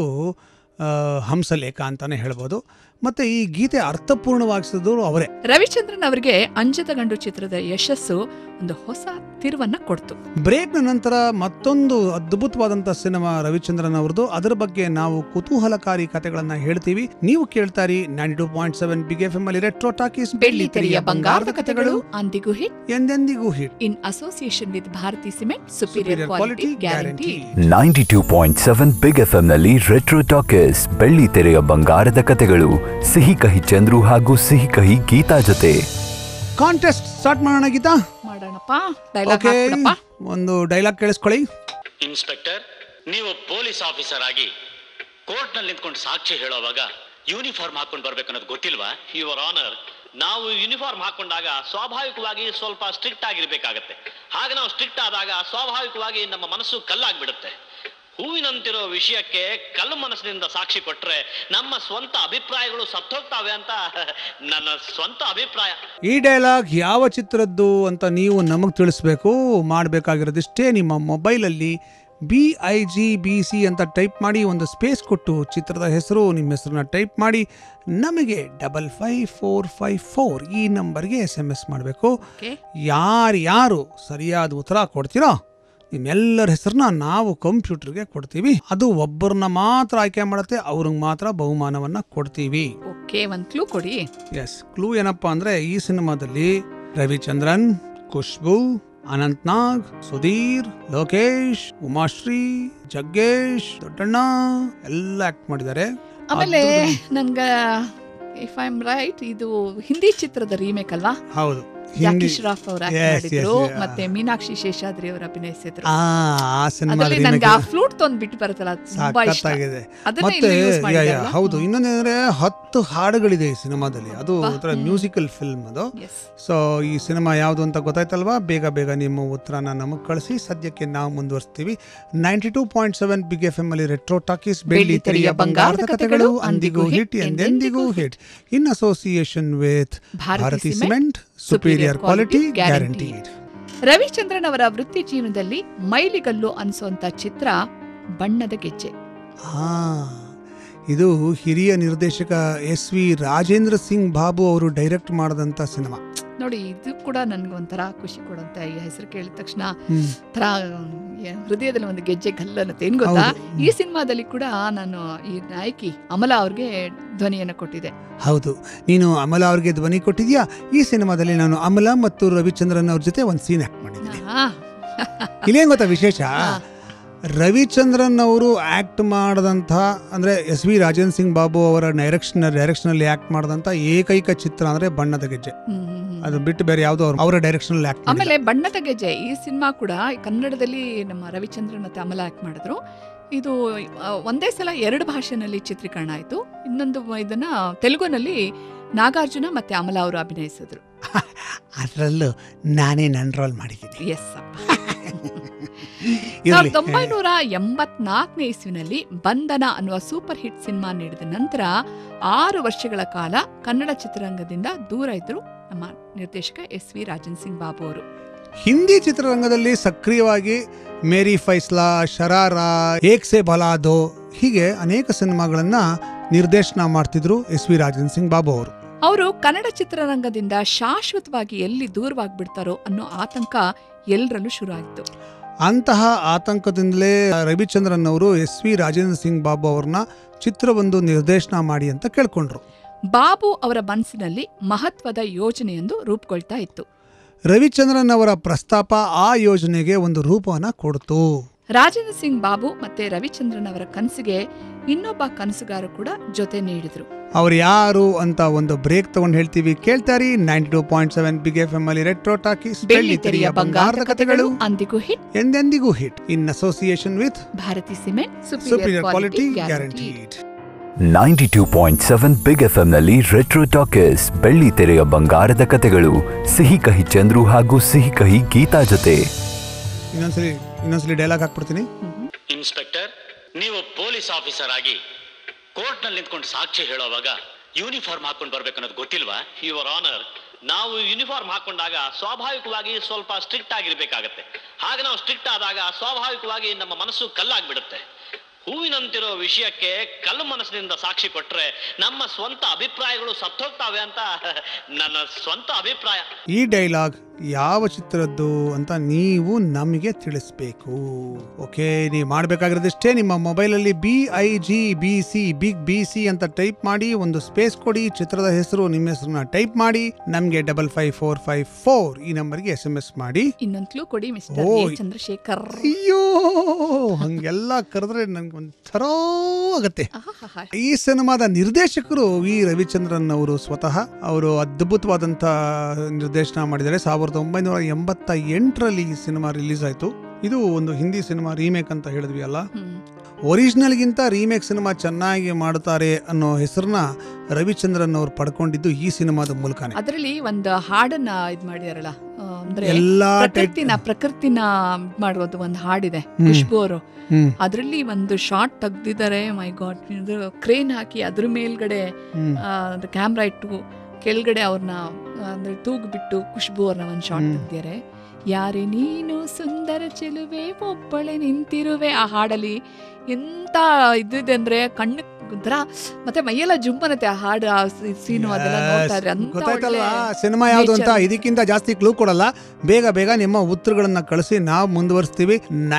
ಹಂಸಲೇಖ ಅಂತಾನೆ ಹೇಳ್ಬೋದು. ಮತ್ತೆ ಈ ಗೀತೆ ಅರ್ಥಪೂರ್ಣವಾಗಿಸಿದ್ರು ಅವರೇ. ರವಿಚಂದ್ರನ್ ಅವರಿಗೆ ಅಂಜದ ಗಂಡು ಚಿತ್ರದ ಯಶಸ್ಸು ಒಂದು ಹೊಸ ತಿರುವನ್ನ ಕೊಡ್ತು. ಬ್ರೇಕ್ನ ನಂತರ ಮತ್ತೊಂದು ಅದ್ಭುತವಾದಂತ ಸಿನಿಮಾ ರವಿಚಂದ್ರನ್ ಅವರದು. ಅದರ ಬಗ್ಗೆ ನಾವು ಕುತೂಹಲಕಾರಿ ಕಥೆಗಳನ್ನ ಹೇಳ್ತೀವಿ. ನೀವು ಕೇಳ್ತಾರಿ 92.7 ಬಿಗ್ ಎಫ್ಎಂ ಅಲ್ಲಿ ರೆಟ್ರೋ ಟಾಕೀಸ್, ಬೆಳ್ಳಿ ತೆರೆಯ ಬಂಗಾರದ ಕಥೆಗಳು, ಅಂದಿಗೂ ಹಿಟ್, ಎಂದೆಂದಿಗೂ hit, in association with Bharati cement, superior quality guarantee. 92.7 big FM ನಲ್ಲಿ ರೆಟ್ರೋ ಟಾಕೀಸ್, ಬೆಳ್ಳಿ ತೆರೆಯ ಬಂಗಾರದ ಕಥೆಗಳು, ಸಿಹಿ ಕಹಿ ಚಂದ್ರು ಹಾಗೂ ಸಿಹಿ ಕಹಿ ಗೀತಾ ಜೊತೆ. ಕಾಂಟೆಸ್ಟ್ ಸ್ಟಾರ್ಟ್ ಮಾಡೋಣ ಗೀತಾ? ಮಾಡೋಣಪ್ಪ. ಡೈಲಾಗ್ ಹಾಕ್ಬಿಡಪ್ಪ. ಒಂದು ಡೈಲಾಗ್ ಕೇಳಿಸ್ಕೊಳ್ಳಿ. ಇನ್ಸ್ಪೆಕ್ಟರ್, ನೀವು ಪೊಲೀಸ್ ಆಫೀಸರ್ ಆಗಿ ಕೋರ್ಟ್ ನಲ್ಲಿ ನಿಂತ್ಕೊಂಡು ಸಾಕ್ಷಿ ಹೇಳೋವಾಗ ಯೂನಿಫಾರ್ಮ್ ಹಾಕೊಂಡು ಬರ್ಬೇಕನ್ನೋದು ಗೊತ್ತಿಲ್ವಾ? ಯುವರ್ ಆನರ್, ನಾವು ಯೂನಿಫಾರ್ಮ್ ಹಾಕೊಂಡಾಗ ಸ್ವಾಭಾವಿಕವಾಗಿ ಸ್ವಲ್ಪ ಸ್ಟ್ರಿಕ್ಟ್ ಆಗಿರ್ಬೇಕಾಗತ್ತೆ. ಹಾಗೆ ನಾವು ಸ್ಟ್ರಿಕ್ಟ್ ಆದಾಗ ಸ್ವಾಭಾವಿಕವಾಗಿ ನಮ್ಮ ಮನಸ್ಸು ಕಲ್ಲಾಗ್ಬಿಡುತ್ತೆ. ಹೂವಿನಂತಿರೋ ವಿಷಯಕ್ಕೆ ಕಲ್ಲು ಮನಸ್ಸಿನಿಂದ ಸಾಕ್ಷಿ ಕೊಟ್ರೆ ನಮ್ಮ ಸ್ವಂತ ಅಭಿಪ್ರಾಯಗಳು ಸತ್ತೋಗ್ತಾವೆ ಅಂತ ನನ್ನ ಸ್ವಂತ ಅಭಿಪ್ರಾಯ. ಈ ಡೈಲಾಗ್ ಯಾವ ಚಿತ್ರದ್ದು ಅಂತ ನೀವು ನಮಗೆ ತಿಳಿಸ್ಬೇಕು. ಮಾಡಬೇಕಾಗಿರೋದಿಷ್ಟೇ, ನಿಮ್ಮ ಮೊಬೈಲಲ್ಲಿ BIGBC ಅಂತ ಟೈಪ್ ಮಾಡಿ, ಒಂದು ಸ್ಪೇಸ್ ಕೊಟ್ಟು ಚಿತ್ರದ ಹೆಸರು, ನಿಮ್ಮ ಹೆಸರನ್ನ ಟೈಪ್ ಮಾಡಿ ನಮಗೆ 55454 ಈ ನಂಬರ್ಗೆ SMS ಮಾಡಬೇಕು. ಯಾರು ಸರಿಯಾದ ಉತ್ತರ ಕೊಡ್ತೀರೋ ನಿಮ್ಮೆಲ್ಲರ ಹೆಸರನ್ನ ನಾವು ಕಂಪ್ಯೂಟರ್ಗೆ ಕೊಡ್ತೀವಿ. ಅದು ಒಬ್ಬರನ್ನ ಮಾತ್ರ ಆಯ್ಕೆ ಮಾಡುತ್ತೆ, ಅವ್ರಿಗೆ ಮಾತ್ರ ಬಹುಮಾನವನ್ನ ಕೊಡ್ತೀವಿ. ಓಕೆ, ಒಂದು ಕ್ಲೂ ಕೊಡಿ. ಎಸ್, ಕ್ಲೂ ಏನಪ್ಪಾ ಅಂದ್ರೆ ಈ ಸಿನಿಮಾದಲ್ಲಿ ರವಿಚಂದ್ರನ್, ಖುಷ್ಬು, ಅನಂತ್ ನಾಗ್, ಸುಧೀರ್, ಲೋಕೇಶ್, ಉಮಾಶ್ರೀ, ಜಗ್ಗೇಶ್, ದೊಡ್ಡಣ್ಣ ಎಲ್ಲ ಆಕ್ಟ್ ಮಾಡಿದ್ದಾರೆ. ಆಮೇಲೆ ನನ್ಗ ಇಫ್ ಐ ಆಮ್ ರೈಟ್, ಇದು ಹಿಂದಿ ಚಿತ್ರದ ರೀಮೇಕ್ ಅಲ್ವಾ? ಹೌದು, ಜಾಕಿ ಶ್ರಾಫ್ ಅವರು ಮಾಡಿದ್ರು, ಮತ್ತೆ ಮೀನಾಕ್ಷಿ ಶೇಷಾದ್ರಿ ಅವರು ಅಭಿನಯಿಸಿದ್ರು. ಅದರಲ್ಲಿ ನನಗೆ ಆ ಫ್ಲೂಟ್ ತೊಂದ್ ಬಿಟ್ಟು ಬರುತ್ತಲ್ಲ, ತುಂಬಾ ಇಷ್ಟ. ಹೌದು, ಇನ್ನೊಂದೇಂದ್ರೆ 10 ಹಾಡುಗಳಿದೆ ಈ ಸಿನಿಮಾದಲ್ಲಿ. ಅದು ಮ್ಯೂಸಿಕಲ್ ಫಿಲ್ಮ್ ಅದು. ಸೊ ಈ ಸಿನಿಮಾ ಯಾವುದು ಅಂತ ಗೊತ್ತಾಯ್ತಲ್ವಾ? ಬೇಗ ನಿಮ್ಮ ಉತ್ತರನ ನಮಗ್ ಕಳಿಸಿ. ಸದ್ಯಕ್ಕೆ ನಾವು ಮುಂದುವರಿಸ್ತೀವಿ. 92.7 ಬಿಗ್ ಎಫ್ಎಂ ಅಲ್ಲಿ ರೆಟ್ರೋ ಟಾಕೀಸ್, ಬೆಳ್ಳಿ ತೆರೆಯ ಬಂಗಾರದ ಕಥೆಗಳು, ಅಂದಿಗೂ ಹಿಟ್, ಎಂದೆಂದಿಗೂ hit, in association with Bharati cement, superior quality guaranteed. Ravichandran ಅವರ ವೃತ್ತಿ ಜೀವನದಲ್ಲಿ ಮೈಲಿಗಲ್ಲು ಅನ್ಸೋಂತ ಚಿತ್ರ ಬಣ್ಣದ ಗೆಜ್ಜೆ. ಇದು ಹಿರಿಯ ನಿರ್ದೇಶಕ SV ರಾಜೇಂದ್ರ ಸಿಂಗ್ ಬಾಬು ಅವರು ಡೈರೆಕ್ಟ್ ಮಾಡಿದಂತ ಸಿನಿಮಾ. ನೋಡಿ, ಇದು ಕೂಡ ನನ್ಗೊಂಥರ ಖುಷಿ ಕೊಡುವಂತ, ಈ ಹೆಸರು ಕೇಳಿದ ತಕ್ಷಣ ತರ ಹೃದಯದಲ್ಲಿ ಒಂದು ಗೆಜ್ಜೆ ಗಲ್ಲನ್ನತ್ತೆ. ಏನ್ ಗೊತ್ತಾ, ಈ ಸಿನಿಮಾದಲ್ಲಿ ಕೂಡ ನಾನು ಈ ನಾಯಕಿ ಅಮಲಾ ಅವ್ರಿಗೆ ಧ್ವನಿಯನ್ನು ಕೊಟ್ಟಿದ್ದೆ. ಹೌದು, ನೀನು ಅಮಲಾ ಅವ್ರಿಗೆ ಧ್ವನಿ ಕೊಟ್ಟಿದ್ಯಾ. ಈ ಸಿನಿಮಾದಲ್ಲಿ ನಾನು ಅಮಲಾ ಮತ್ತು ರವಿಚಂದ್ರನ್ ಅವ್ರ ಜೊತೆ ಒಂದು ಸೀನ್ ಆಕ್ಟ್ ಮಾಡಿದ್ದೀನಿ. ಇಲ್ಲೇನ್ ಗೊತ್ತಾ ವಿಶೇಷ, ರವಿಚಂದ್ರನ್ ಅವರು ಆಕ್ಟ್ ಮಾಡಿದಂಥ ಅಂದ್ರೆ SV ರಾಜೇಂದ್ರ ಸಿಂಗ್ ಬಾಬು ಅವರ ಡೈರೆಕ್ಷನ್ ಅಲ್ಲಿ ಆಕ್ಟ್ ಮಾಡಿದಂಥ ಏಕೈಕ ಚಿತ್ರ ಅಂದ್ರೆ ಬಣ್ಣದ ಗೆಜ್ಜೆ. ಅದು ಬಿಟ್ಟು ಬೇರೆ ಯಾವ್ದು ಅವರ ಡೈರೆಕ್ಷನ್ ಅಲ್ಲಿ ಆಕ್ಟ್. ಆಮೇಲೆ ಬಣ್ಣದ ಗೆಜ್ಜೆ ಈ ಸಿನಿಮಾ ಕೂಡ ಕನ್ನಡದಲ್ಲಿ ನಮ್ಮ ರವಿಚಂದ್ರನ್ ಮತ್ತೆ ಅಮಲಾ ಆಕ್ಟ್ ಮಾಡಿದ್ರು. ಇದು ಒಂದೇ ಸಲ 2 ಭಾಷೆನಲ್ಲಿ ಚಿತ್ರೀಕರಣ ಆಯ್ತು. ಇನ್ನೊಂದು ಇದನ್ನ ತೆಲುಗುನಲ್ಲಿ ನಾಗಾರ್ಜುನ ಮತ್ತೆ ಅಮಲಾ ಅವರು ಅಭಿನಯಿಸಿದ್ರು. ಅದರಲ್ಲೂ ನಾನೇ ನನ್ನ ರೋಲ್ ಮಾಡಿದ್ದೀನಿ. ಎಸ್. 1984ನೇ ಇಸ್ವಿನಲ್ಲಿ ಬಂಧನ ಅನ್ನುವ ಸೂಪರ್ ಹಿಟ್ ಸಿನಿಮಾ ನೀಡಿದ ನಂತರ 6 ವರ್ಷಗಳ ಕಾಲ ಕನ್ನಡ ಚಿತ್ರರಂಗದಿಂದ ದೂರ ಇದ್ರು ನಮ್ಮ ನಿರ್ದೇಶಕ SV ರಾಜೇಂದ್ರ ಸಿಂಗ್ ಬಾಬು ಅವರು. ಹಿಂದಿ ಚಿತ್ರರಂಗದಲ್ಲಿ ಸಕ್ರಿಯವಾಗಿ ಮೇರಿ ಫೈಸ್ಲಾ, ಶರಾರಾ, ಏಕ್ ಸೆ ಭಲಾದೋ ಹೀಗೆ ಅನೇಕ ಸಿನಿಮಾಗಳನ್ನ ನಿರ್ದೇಶನ ಮಾಡ್ತಿದ್ರು SV ರಾಜೇಂದ್ರ ಸಿಂಗ್ ಬಾಬು ಅವರು. ಅವರು ಕನ್ನಡ ಚಿತ್ರರಂಗದಿಂದ ಶಾಶ್ವತವಾಗಿ ಎಲ್ಲಿ ದೂರವಾಗ್ಬಿಡ್ತಾರೋ ಅನ್ನೋ ಆತಂಕ ಎಲ್ಲರಲ್ಲೂ ಶುರು ಆಯಿತು. ಅಂತಹ ಆತಂಕದಿಂದಲೇ ರವಿಚಂದ್ರನ್ ಅವರು SV ರಾಜೇಂದ್ರ ಸಿಂಗ್ ಬಾಬು ಅವ್ರನ್ನ ಚಿತ್ರವೊಂದು ನಿರ್ದೇಶನ ಮಾಡಿ ಅಂತ ಕೇಳ್ಕೊಂಡ್ರು. ಬಾಬು ಅವರ ಮನಸ್ಸಿನಲ್ಲಿ ಮಹತ್ವದ ಯೋಜನೆಯೊಂದು ರೂಪುಗೊಳ್ತಾ ಇತ್ತು. ರವಿಚಂದ್ರನ್ ಅವರ ಪ್ರಸ್ತಾಪ ಆ ಯೋಜನೆಗೆ ಒಂದು ರೂಪವನ್ನ ಕೊಡ್ತು. ರಾಜೇಂದ್ರ ಸಿಂಗ್ ಬಾಬು ಮತ್ತೆ ರವಿಚಂದ್ರನ್ ಅವರ ಕನಸಿಗೆ ಇನ್ನೊಬ್ಬ ಕನಸುಗಾರ ಕೂಡ ಜೊತೆ ನೀಡಿದ್ರು. ಅವ್ರು ಯಾರು ಅಂತ ಒಂದು ಬ್ರೇಕ್ ತಗೊಂಡು ಹೇಳ್ತೀವಿ. ಕೇಳ್ತಾರಿ 92.7 ಬಿಗ್ ಎಫ್ಎಂ ಅಲ್ಲಿ ರೆಟ್ರೋ ಟಾಕೀಸ್, ಬೆಳ್ಳಿ ತೆರೆಯ ಬಂಗಾರದ ಕಥೆಗಳು, ಅಂದಿಗೂ ಹಿಟ್, ಎಂದೆಂದಿಗೂ hit, in association with Bharati cement, superior quality guaranteed. 92.7 big ಎಫ್ಎಂನಲ್ಲಿ ರೆಟ್ರೋ ಟಾಕೀಸ್ ಬೆಳ್ಳಿ ತೆರೆಯ ಬಂಗಾರದ ಕತೆಗಳು ಸಿಹಿ ಕಹಿ ಚಂದ್ರು ಹಾಗೂ ಸಿಹಿ ಕಹಿ ಗೀತಾ ಜೊತೆ. ಇನ್ನೊಂದ್ಸಲಿ ಡೈಲಾಗ್ ಹಾಕ್ಬಿಡ್ತೀನಿ. ಇನ್ಸ್ಪೆಕ್ಟರ್, ನೀವು ಪೊಲೀಸ್ ಆಫೀಸರ್ ಆಗಿ ಕೋರ್ಟ್ ನಲ್ಲಿ ನಿಂತ್ಕೊಂಡು ಸಾಕ್ಷಿ ಹೇಳೋವಾಗ ಯೂನಿಫಾರ್ಮ್ ಹಾಕೊಂಡು ಬರ್ಬೇಕನ್ನೋದು ಗೊತ್ತಿಲ್ವಾ? ಯುವರ್ ಆನರ್, ನಾವು ಯೂನಿಫಾರ್ಮ್ ಹಾಕೊಂಡಾಗ ಸ್ವಾಭಾವಿಕವಾಗಿ ಸ್ವಲ್ಪ ಸ್ಟ್ರಿಕ್ಟ್ ಆಗಿರ್ಬೇಕಾಗತ್ತೆ. ಹಾಗೆ ನಾವು ಸ್ಟ್ರಿಕ್ಟ್ ಆದಾಗ ಸ್ವಾಭಾವಿಕವಾಗಿ ನಮ್ಮ ಮನಸ್ಸು ಕಲ್ಲಾಗ್ಬಿಡುತ್ತೆ. ಹೂವಿನಂತಿರೋ ವಿಷಯಕ್ಕೆ ಕಲ್ಲು ಮನಸ್ಸಿನಿಂದ ಸಾಕ್ಷಿ ಕೊಟ್ರೆ ನಮ್ಮ ಸ್ವಂತ ಅಭಿಪ್ರಾಯಗಳು ಸತ್ತೋಗ್ತಾವೆ ಅಂತ ನನ್ನ ಸ್ವಂತ ಅಭಿಪ್ರಾಯ. ಈ ಡೈಲಾಗ್ ಯಾವ ಚಿತ್ರದ್ದು ಅಂತ ನೀವು ನಮಗೆ ತಿಳಿಸ್ಬೇಕು. ಓಕೆ, ನೀವು ಮಾಡಬೇಕಾಗಿರೋದಿಷ್ಟೇ, ನಿಮ್ಮ ಮೊಬೈಲಲ್ಲಿ BIGBC ಬಿಗ್ BC ಅಂತ ಟೈಪ್ ಮಾಡಿ, ಒಂದು ಸ್ಪೇಸ್ ಕೊಡಿ, ಚಿತ್ರದ ಹೆಸರು, ನಿಮ್ಮ ಹೆಸರನ್ನ ಟೈಪ್ ಮಾಡಿ, ನಮ್ಗೆ 55454 ಈ ನಂಬರ್ಗೆ SMS ಮಾಡಿ. ಇನ್ನೊಂದು ಕ್ಲೂ ಕೊಡಿ ಮಿಸ್ಟರ್ ಚಂದ್ರಶೇಖರ್. ಅಯ್ಯೋ, ಹಂಗೆಲ್ಲ ಕರೆದ್ರೆ ನನ್ಗೆ ಒಂಥರ ಆಗತ್ತೆ. ಈ ಸಿನಿಮಾದ ನಿರ್ದೇಶಕರು ವಿ ರವಿಚಂದ್ರನ್ ಅವರು. ಸ್ವತಃ ಅವರು ಅದ್ಭುತವಾದಂತ ನಿರ್ದೇಶನ ಮಾಡಿದ್ದಾರೆ. 1988ರಲ್ಲಿ ಈ ಸಿನಿಮಾ ರಿಲೀಸ್ ಆಯ್ತು. ಇದು ಒಂದು ಹಿಂದಿ ಸಿನಿಮಾ ರೀಮೇಕ್ ಅಂತ ಹೇಳಿದ್ವಿ ಅಲ್ಲ. ಒರಿಜಿನಲ್ಗಿಂತ ರೀಮೇಕ್ ಸಿನಿಮಾ ಚೆನ್ನಾಗಿ ಮಾಡ್ತಾರೆ ಅನ್ನೋ ಹೆಸರನ್ನ ರವಿಚಂದ್ರನ್ ಅವ್ರು ಪಡ್ಕೊಂಡಿದ್ದು ಈ ಸಿನಿಮಾದ ಮೂಲಕನೇ. ಅದರಲ್ಲಿ ಒಂದು ಹಾಡನ್ನ ಇದ್ ಮಾಡಿದಾರಲ್ಲ, ಅಂದ್ರೆ ಎಲ್ಲಾ ಪ್ರಕೃತಿನ ಮಾಡೋದು ಒಂದು ಹಾಡಿದೆ ಖುಷ್ಬು ಅವರು. ಅದ್ರಲ್ಲಿ ಒಂದು ಶಾರ್ಟ್ ತೆಗ್ದಿದ್ದಾರೆ. ಮೈ ಗಾಡ್, ಕ್ರೇನ್ ಹಾಕಿ ಅದ್ರ ಮೇಲ್ಗಡೆ ಕ್ಯಾಮ್ರಾ ಇಟ್ಟು ಕೆಳಗಡೆ ಅವ್ರನ್ನ ಅಂದ್ರೆ ತೂಗ್ಬಿಟ್ಟು ಖುಷ್ಬು ಅವ್ರನ್ನ ಒಂದು ಶಾರ್ಟ್ ತೆಗ್ದಿದ್ದಾರೆ. ಯಾರೇ ನೀನು ಸುಂದರ ಚೆಲುವೆ ಒಬ್ಬಳೆ ನಿಂತಿರುವೆ. ಆ ಹಾಡಲ್ಲಿ ಎಂತ ಇದಿದೆ ಅಂದ್ರೆ ಕಣ್ಣು ಒಂಥರ ಮತ್ತೆ ಮೈಯೆಲ್ಲ ಜುಂಬನತ್ತೆ ಆ ಹಾಡು, ಆ ಸೀನು ಅದೆಲ್ಲ ನೋಡ್ತಾ ಇದ್ರೆ. ಗೊತ್ತಾಯ್ತಲ್ವಾ ಸಿನಿಮಾ ಯಾವ್ದು ಅಂತ. ಇದಕ್ಕಿಂತ ಜಾಸ್ತಿ ಕ್ಲೂ ಕೊಡಲ್ಲ. ಬೇಗ ಬೇಗ ನಿಮ್ಮ ಉತ್ತರಗಳನ್ನ ಕಳಿಸಿ, ನಾವು ಮುಂದುವರಿಸ್ತೀವಿ.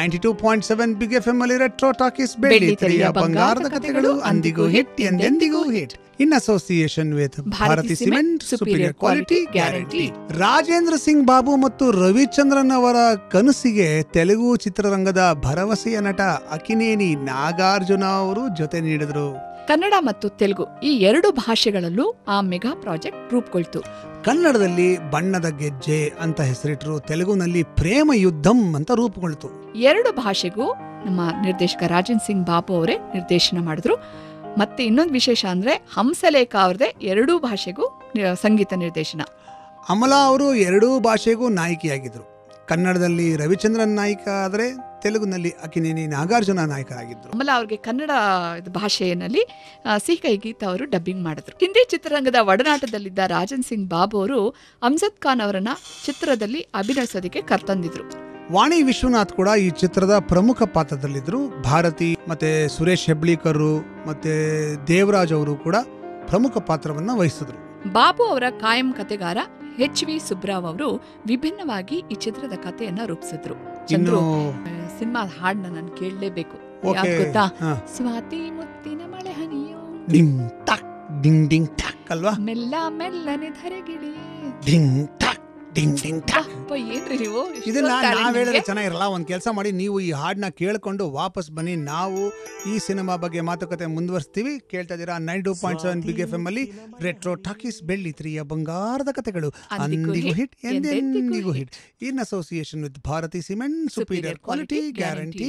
92.7 ಬಿಗ್ FM ಅಲ್ಲಿ ರೆಟ್ರೋ ಟಾಕೀಸ್ ಬೆಳ್ಳಿ ತೆರೆಯ ಬಂಗಾರದ ಕಥೆಗಳು, ಅಂದಿಗೂ ಹಿಟ್ ಎಂದೆಂದಿಗೂ hit. In association with Bharati cement, superior quality guarantee. Rajendra Singh Babu ಮತ್ತು ರವಿಚಂದ್ರನ್ ಅವರ ಕನಸಿಗೆ ತೆಲುಗು ಚಿತ್ರರಂಗದ ಭರವಸೆಯ ನಟ ಅಕಿನೇನಿ ನಾಗಾರ್ಜುನ ಅವರು ಜೊತೆ ನೀಡಿದ್ರು. ಕನ್ನಡ ಮತ್ತು ತೆಲುಗು ಈ ಎರಡು ಭಾಷೆಗಳಲ್ಲೂ ಆ ಮೆಗಾ ಪ್ರಾಜೆಕ್ಟ್ ರೂಪುಗೊಳ್ತು. ಕನ್ನಡದಲ್ಲಿ ಬಣ್ಣದ ಗೆಜ್ಜೆ ಅಂತ ಹೆಸರಿಟ್ಟರು, ತೆಲುಗುನಲ್ಲಿ ಪ್ರೇಮ ಯುದ್ಧಂ ಅಂತ ರೂಪುಗೊಳ್ತು. ಎರಡು ಭಾಷೆಗೂ ನಮ್ಮ ನಿರ್ದೇಶಕ ರಾಜೇಂದ್ರ ಸಿಂಗ್ ಬಾಬು ಅವರೇ ನಿರ್ದೇಶನ ಮಾಡಿದ್ರು. ಮತ್ತೆ ಇನ್ನೊಂದು ವಿಶೇಷ ಅಂದ್ರೆ ಹಂಸಲೇಖ ಅವ್ರದೇ ಎರಡೂ ಭಾಷೆಗೂ ಸಂಗೀತ ನಿರ್ದೇಶನ. ಅಮಲಾ ಅವರು ಎರಡೂ ಭಾಷೆಗೂ ನಾಯಕಿಯಾಗಿದ್ರು. ಕನ್ನಡದಲ್ಲಿ ರವಿಚಂದ್ರನ್ ನಾಯಕ ಆದರೆ ತೆಲುಗುನಲ್ಲಿ ಅಕಿನೇನಿ ನಾಗಾರ್ಜುನ ನಾಯಕರಾಗಿದ್ರು. ಅಮಲಾ ಅವ್ರಿಗೆ ಕನ್ನಡ ಭಾಷೆಯಲ್ಲಿ ಸಿಹಿ ಗೀತಾ ಅವರು ಡಬ್ಬಿಂಗ್ ಮಾಡಿದ್ರು. ಹಿಂದಿ ಚಿತ್ರರಂಗದ ಒಡನಾಟದಲ್ಲಿದ್ದ ರಾಜನ್ ಸಿಂಗ್ ಬಾಬು ಅವರು ಅಮ್ಜದ್ ಖಾನ್ ಅವರನ್ನ ಚಿತ್ರದಲ್ಲಿ ಅಭಿನಯಿಸೋದಕ್ಕೆ ಕರ್ತಂದಿದ್ರು. ವಾಣಿ ವಿಶ್ವನಾಥ್ ಕೂಡ ಈ ಚಿತ್ರದ ಪ್ರಮುಖ ಪಾತ್ರದಲ್ಲಿದ್ದರು. ಭಾರತಿ ಮತ್ತೆ ಸುರೇಶ್ ಹೆಬ್ಳಿಕರ್ ಮತ್ತೆ ದೇವರಾಜ್ ಅವರು ಕೂಡ ಪ್ರಮುಖ ಪಾತ್ರವನ್ನ ವಹಿಸಿದ್ರು. ಬಾಬು ಅವರ ಕಾಯಂ ಕತೆಗಾರ HV ಸುಬ್ರಾವ್ ಅವರು ವಿಭಿನ್ನವಾಗಿ ಈ ಚಿತ್ರದ ಕಥೆಯನ್ನ ರೂಪಿಸಿದ್ರು. ಚಂದ್ರು, ಸಿನಿಮಾ ಹಾಡನ್ನ ನಾನು ಕೇಳಲೇಬೇಕು. ಗೊತ್ತಾ? ಸ್ವಾತಿ ಮುತ್ತಿನ ಮಳೆ ಹನಿಯೋ ಡಿಂಗ್ ಟಕ್ ಡಿಂಗ್ ಡಿಂಗ್ ಟಕ್ ಅಲ್ವಾ? ಮೆಲ್ಲ ಮೆಲ್ಲನೆ ಧರೆಗಿಳಿ ಡಿಂಗ್ ಟಕ್ ಡಿಂಗ್ ಡಿಂಗ್ ಟಕ್. ಏನ್ರಿ ನೀವು ಇದನ್ನ ನಾವ್ ಹೇಳಿದ್ರೆ ಚೆನ್ನಾಗಿರಲ್ಲ. ಒಂದ್ ಕೆಲಸ ಮಾಡಿ, ನೀವು ಈ ಹಾಡನ್ನ ಕೇಳ್ಕೊಂಡು ವಾಪಸ್ ಬನ್ನಿ. ನಾವು ಈ ಸಿನಿಮಾ ಬಗ್ಗೆ ಮಾತುಕತೆ ಮುಂದುವರಿಸ್ತೀವಿ. ಕೇಳ್ತಾ ಇದೀರಾ 92.7 ಬಿಗ್ FM ಅಲ್ಲಿ ರೆಟ್ರೋ ಟಾಕೀಸ್ ಬೆಳ್ಳಿ ತೆರೆಯ ಬಂಗಾರದ ಕಥೆಗಳು, ಅಂದಿಗೂ ಹಿಟ್ ಎಂದೆಂದಿಗೂ hit. In association with Bharati cement, superior quality guarantee.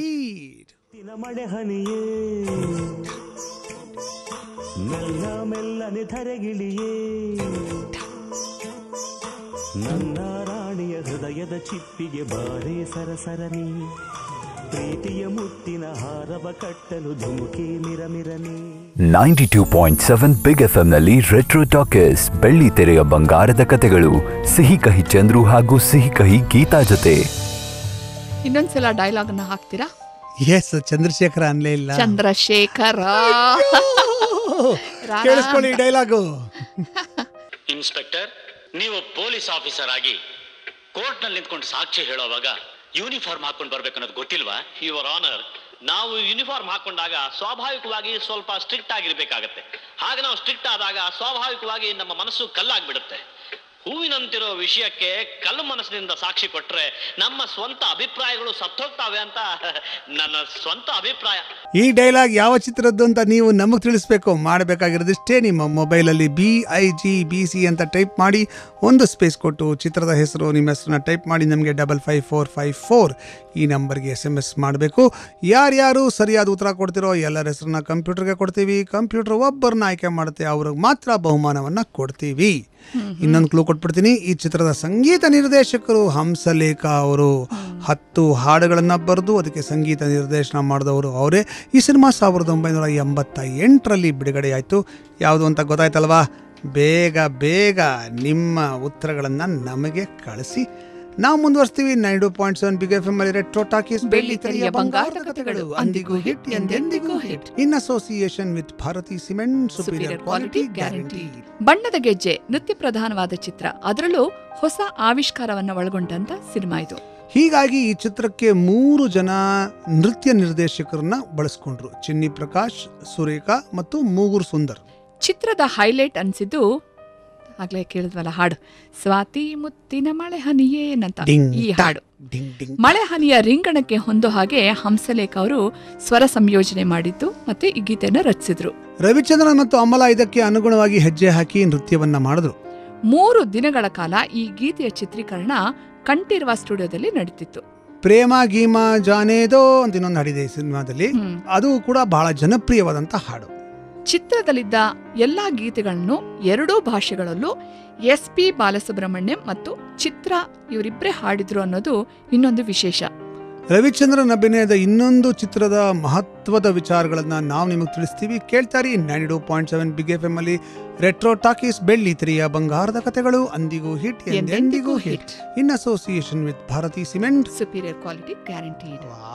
ಮಳೆ ಹನಿಯೇ ಮೆಲ್ಲ ಮೆಲ್ಲನೆ ಧರೆಗಿಳಿಯೇ, ನನ್ನ ರಾಣಿಯ ಹೃದಯದ ಚಿಪ್ಪಿಗೆ ಬಾರೇ ಸರಸರನಿ, ಪ್ರೀತಿಯ ಮುತ್ತಿನ ಹಾರವ ಕಟ್ಟಲು ಧುಮುಕಿ ಮಿರಮಿರನಿ. 92.7 ಬಿಗ್ FM ನಲ್ಲಿ ರೆಟ್ರೋ ಟಾಕೀಸ್ ಬೆಳ್ಳಿ ತೆರೆಯ ಬಂಗಾರದ ಕತೆಗಳು, ಸಿಹಿ ಕಹಿ ಚಂದ್ರು ಹಾಗೂ ಸಿಹಿ ಕಹಿ ಗೀತಾ ಜೊತೆ. ಇನ್ನೊಂದ್ಸಲ ಡೈಲಾಗ್ ಅನ್ನ ಹಾಕ್ತೀರಾ? ಎಸ್, ಚಂದ್ರಶೇಖರ ಅನ್ಲೇ ಇಲ್ಲ. ಚಂದ್ರಶೇಖರ ಕೇಳಿಸ್ಕೊಳ್ಳಿ ಡೈಲಾಗು. ಇನ್ಸ್ಪೆಕ್ಟರ್, ನೀವು ಪೊಲೀಸ್ ಆಫೀಸರ್ ಆಗಿ ಕೋರ್ಟ್ ನಲ್ಲಿ ನಿಂತ್ಕೊಂಡು ಸಾಕ್ಷಿ ಹೇಳೋವಾಗ ಯೂನಿಫಾರ್ಮ್ ಹಾಕೊಂಡು ಬರ್ಬೇಕನ್ನೋದು ಗೊತ್ತಿಲ್ವಾ? ಯುವರ್ ಆನರ್, ನಾವು ಯೂನಿಫಾರ್ಮ್ ಹಾಕೊಂಡಾಗ ಸ್ವಾಭಾವಿಕವಾಗಿ ಸ್ವಲ್ಪ ಸ್ಟ್ರಿಕ್ಟ್ ಆಗಿರ್ಬೇಕಾಗತ್ತೆ. ಹಾಗೆ ನಾವು ಸ್ಟ್ರಿಕ್ಟ್ ಆದಾಗ ಸ್ವಾಭಾವಿಕವಾಗಿ ನಮ್ಮ ಮನಸ್ಸು ಕಲ್ಲಾಗ್ಬಿಡುತ್ತೆ. ಹೂವಿನಂತಿರೋ ವಿಷಯಕ್ಕೆ ಕಲ್ಲು ಮನಸ್ಸಿನಿಂದ ಸಾಕ್ಷಿ ಕೊಟ್ರೆ ನಮ್ಮ ಸ್ವಂತ ಅಭಿಪ್ರಾಯಗಳು ಸತ್ತೋಗ್ತಾವೆ ಅಂತ ನನ್ನ ಸ್ವಂತ ಅಭಿಪ್ರಾಯ. ಈ ಡೈಲಾಗ್ ಯಾವ ಚಿತ್ರದ್ದು ಅಂತ ನೀವು ನಮಗೆ ತಿಳಿಸ್ಬೇಕು. ಮಾಡಬೇಕಾಗಿರೋದಿಷ್ಟೇ, ನಿಮ್ಮ ಮೊಬೈಲಲ್ಲಿ BIGBC ಅಂತ ಟೈಪ್ ಮಾಡಿ, ಒಂದು ಸ್ಪೇಸ್ ಕೊಟ್ಟು ಚಿತ್ರದ ಹೆಸರು, ನಿಮ್ಮ ಹೆಸರನ್ನ ಟೈಪ್ ಮಾಡಿ ನಮಗೆ 55454 ಈ ನಂಬರ್ಗೆ SMS ಮಾಡಬೇಕು. ಯಾರ್ಯಾರು ಸರಿಯಾದ ಉತ್ತರ ಕೊಡ್ತಿರೋ ಎಲ್ಲರ ಹೆಸರನ್ನ ಕಂಪ್ಯೂಟರ್ಗೆ ಕೊಡ್ತೀವಿ. ಕಂಪ್ಯೂಟರ್ ಒಬ್ಬರನ್ನ ಆಯ್ಕೆ ಮಾಡುತ್ತೆ, ಅವ್ರಿಗೆ ಮಾತ್ರ ಬಹುಮಾನವನ್ನು ಕೊಡ್ತೀವಿ. ಇನ್ನೊಂದು ಕ್ಲೂ ಕೊಟ್ಬಿಡ್ತೀನಿ. ಈ ಚಿತ್ರದ ಸಂಗೀತ ನಿರ್ದೇಶಕರು ಹಂಸಲೇಖ ಅವರು. 10 ಹಾಡುಗಳನ್ನು ಬರೆದು ಅದಕ್ಕೆ ಸಂಗೀತ ನಿರ್ದೇಶನ ಮಾಡಿದವರು ಅವರೇ. ಈ ಸಿನಿಮಾ 1988ರಲ್ಲಿ ಬಿಡುಗಡೆ ಆಯಿತು. ಯಾವುದು ಅಂತ ಗೊತ್ತಾಯ್ತಲ್ವಾ? ಬೇಗ ನಿಮ್ಮ ಉತ್ತರಗಳನ್ನು ನಮಗೆ ಕಳಿಸಿ. ನಾವು ಮುಂದುವರಿಸ್ತೀವಿ. 92.7 ಬಿಗ್ FM ಅಲ್ಲಿ ರೆಟ್ರೋ ಟಾಕೀಸ್ ಬೆಳ್ಳಿ ತೆರೆಯ ಬಂಗಾರದ ಕಥೆಗಳು, ಅಂದಿಗೂ ಹಿಟ್ ಎಂದೆಂದಿಗೂ hit, in association with Bharati cement, superior quality guarantee. ಬಣ್ಣದ ಗೆಜ್ಜೆ ನೃತ್ಯ ಪ್ರಧಾನವಾದ ಚಿತ್ರ, ಅದರಲ್ಲೂ ಹೊಸ ಆವಿಷ್ಕಾರವನ್ನು ಒಳಗೊಂಡಂತ ಸಿನಿಮಾ ಇದು. ಹೀಗಾಗಿ ಈ ಚಿತ್ರಕ್ಕೆ 3 ಜನ ನೃತ್ಯ ನಿರ್ದೇಶಕರನ್ನ ಬಳಸ್ಕೊಂಡ್ರು. ಚಿನ್ನಿ ಪ್ರಕಾಶ್, ಸುರೇಖಾ ಮತ್ತು ಮೂಗೂರು ಸುಂದರ್. ಚಿತ್ರದ ಹೈಲೈಟ್ ಅನ್ಸಿದ್ದು ಆಗ್ಲೇ ಕೇಳಿದ್ವಲ್ಲ ಹಾಡು, ಸ್ವಾತಿ ಮುತ್ತಿನ ಮಳೆ ಹನಿಯೇನಂತ. ಈ ಹಾಡು ಮಳೆ ಹನಿಯ ರಿಂಗಣಕ್ಕೆ ಹೊಂದೋ ಹಾಗೆ ಹಂಸಲೇಖ ಅವರು ಸ್ವರ ಸಂಯೋಜನೆ ಮಾಡಿದ್ದು ಮತ್ತೆ ಈ ಗೀತೆಯನ್ನು ರಚಿಸಿದ್ರು. ರವಿಚಂದ್ರನ್ ಮತ್ತು ಅಮಲಾ ಇದಕ್ಕೆ ಅನುಗುಣವಾಗಿ ಹೆಜ್ಜೆ ಹಾಕಿ ನೃತ್ಯವನ್ನ ಮಾಡಿದ್ರು. 3 ದಿನಗಳ ಕಾಲ ಈ ಗೀತೆಯ ಚಿತ್ರೀಕರಣ ಕಂಠೀರವ ಸ್ಟುಡಿಯೋದಲ್ಲಿ ನಡೀತಿತ್ತು. ಪ್ರೇಮ ಗೀಮಾ ಜಾನೇದೋ ಅಂತ ಇನ್ನೊಂದು ಹಾಡಿದೆ ಈ ಸಿನಿಮಾದಲ್ಲಿ. ಅದು ಕೂಡ ಬಹಳ ಜನಪ್ರಿಯವಾದಂತ ಹಾಡು. ಚಿತ್ರದಲ್ಲಿದ್ದ ಎಲ್ಲಾ ಗೀತೆಗಳನ್ನು 2 ಭಾಷೆಗಳಲ್ಲೂ SP ಬಾಲಸುಬ್ರಹ್ಮಣ್ಯಂ ಮತ್ತು ಚಿತ್ರ ಇವರಿಬ್ಬರೇ ಹಾಡಿದ್ರು ಅನ್ನೋದು ಇನ್ನೊಂದು ವಿಶೇಷ. ರವಿಚಂದ್ರನ್ ಅಭಿನಯದ ಇನ್ನೊಂದು ಚಿತ್ರದ ಮಹತ್ವದ ವಿಚಾರಗಳನ್ನ ನಾವು ನಿಮಗೆ ತಿಳಿಸ್ತೀವಿ. ಕೇಳ್ತಾರಿ 92.7 ಬಿಗ್ FM ಅಲ್ಲಿ ರೆಟ್ರೋ ಟಾಕೀಸ್ ಬೆಳ್ಳಿ ತೆರೆಯ ಬಂಗಾರದ ಕಥೆಗಳು, ಅಂದಿಗೂ ಹಿಟ್ ಎಂದೆಂದಿಗೂ hit, in association with Bharati cement, superior quality guarantee.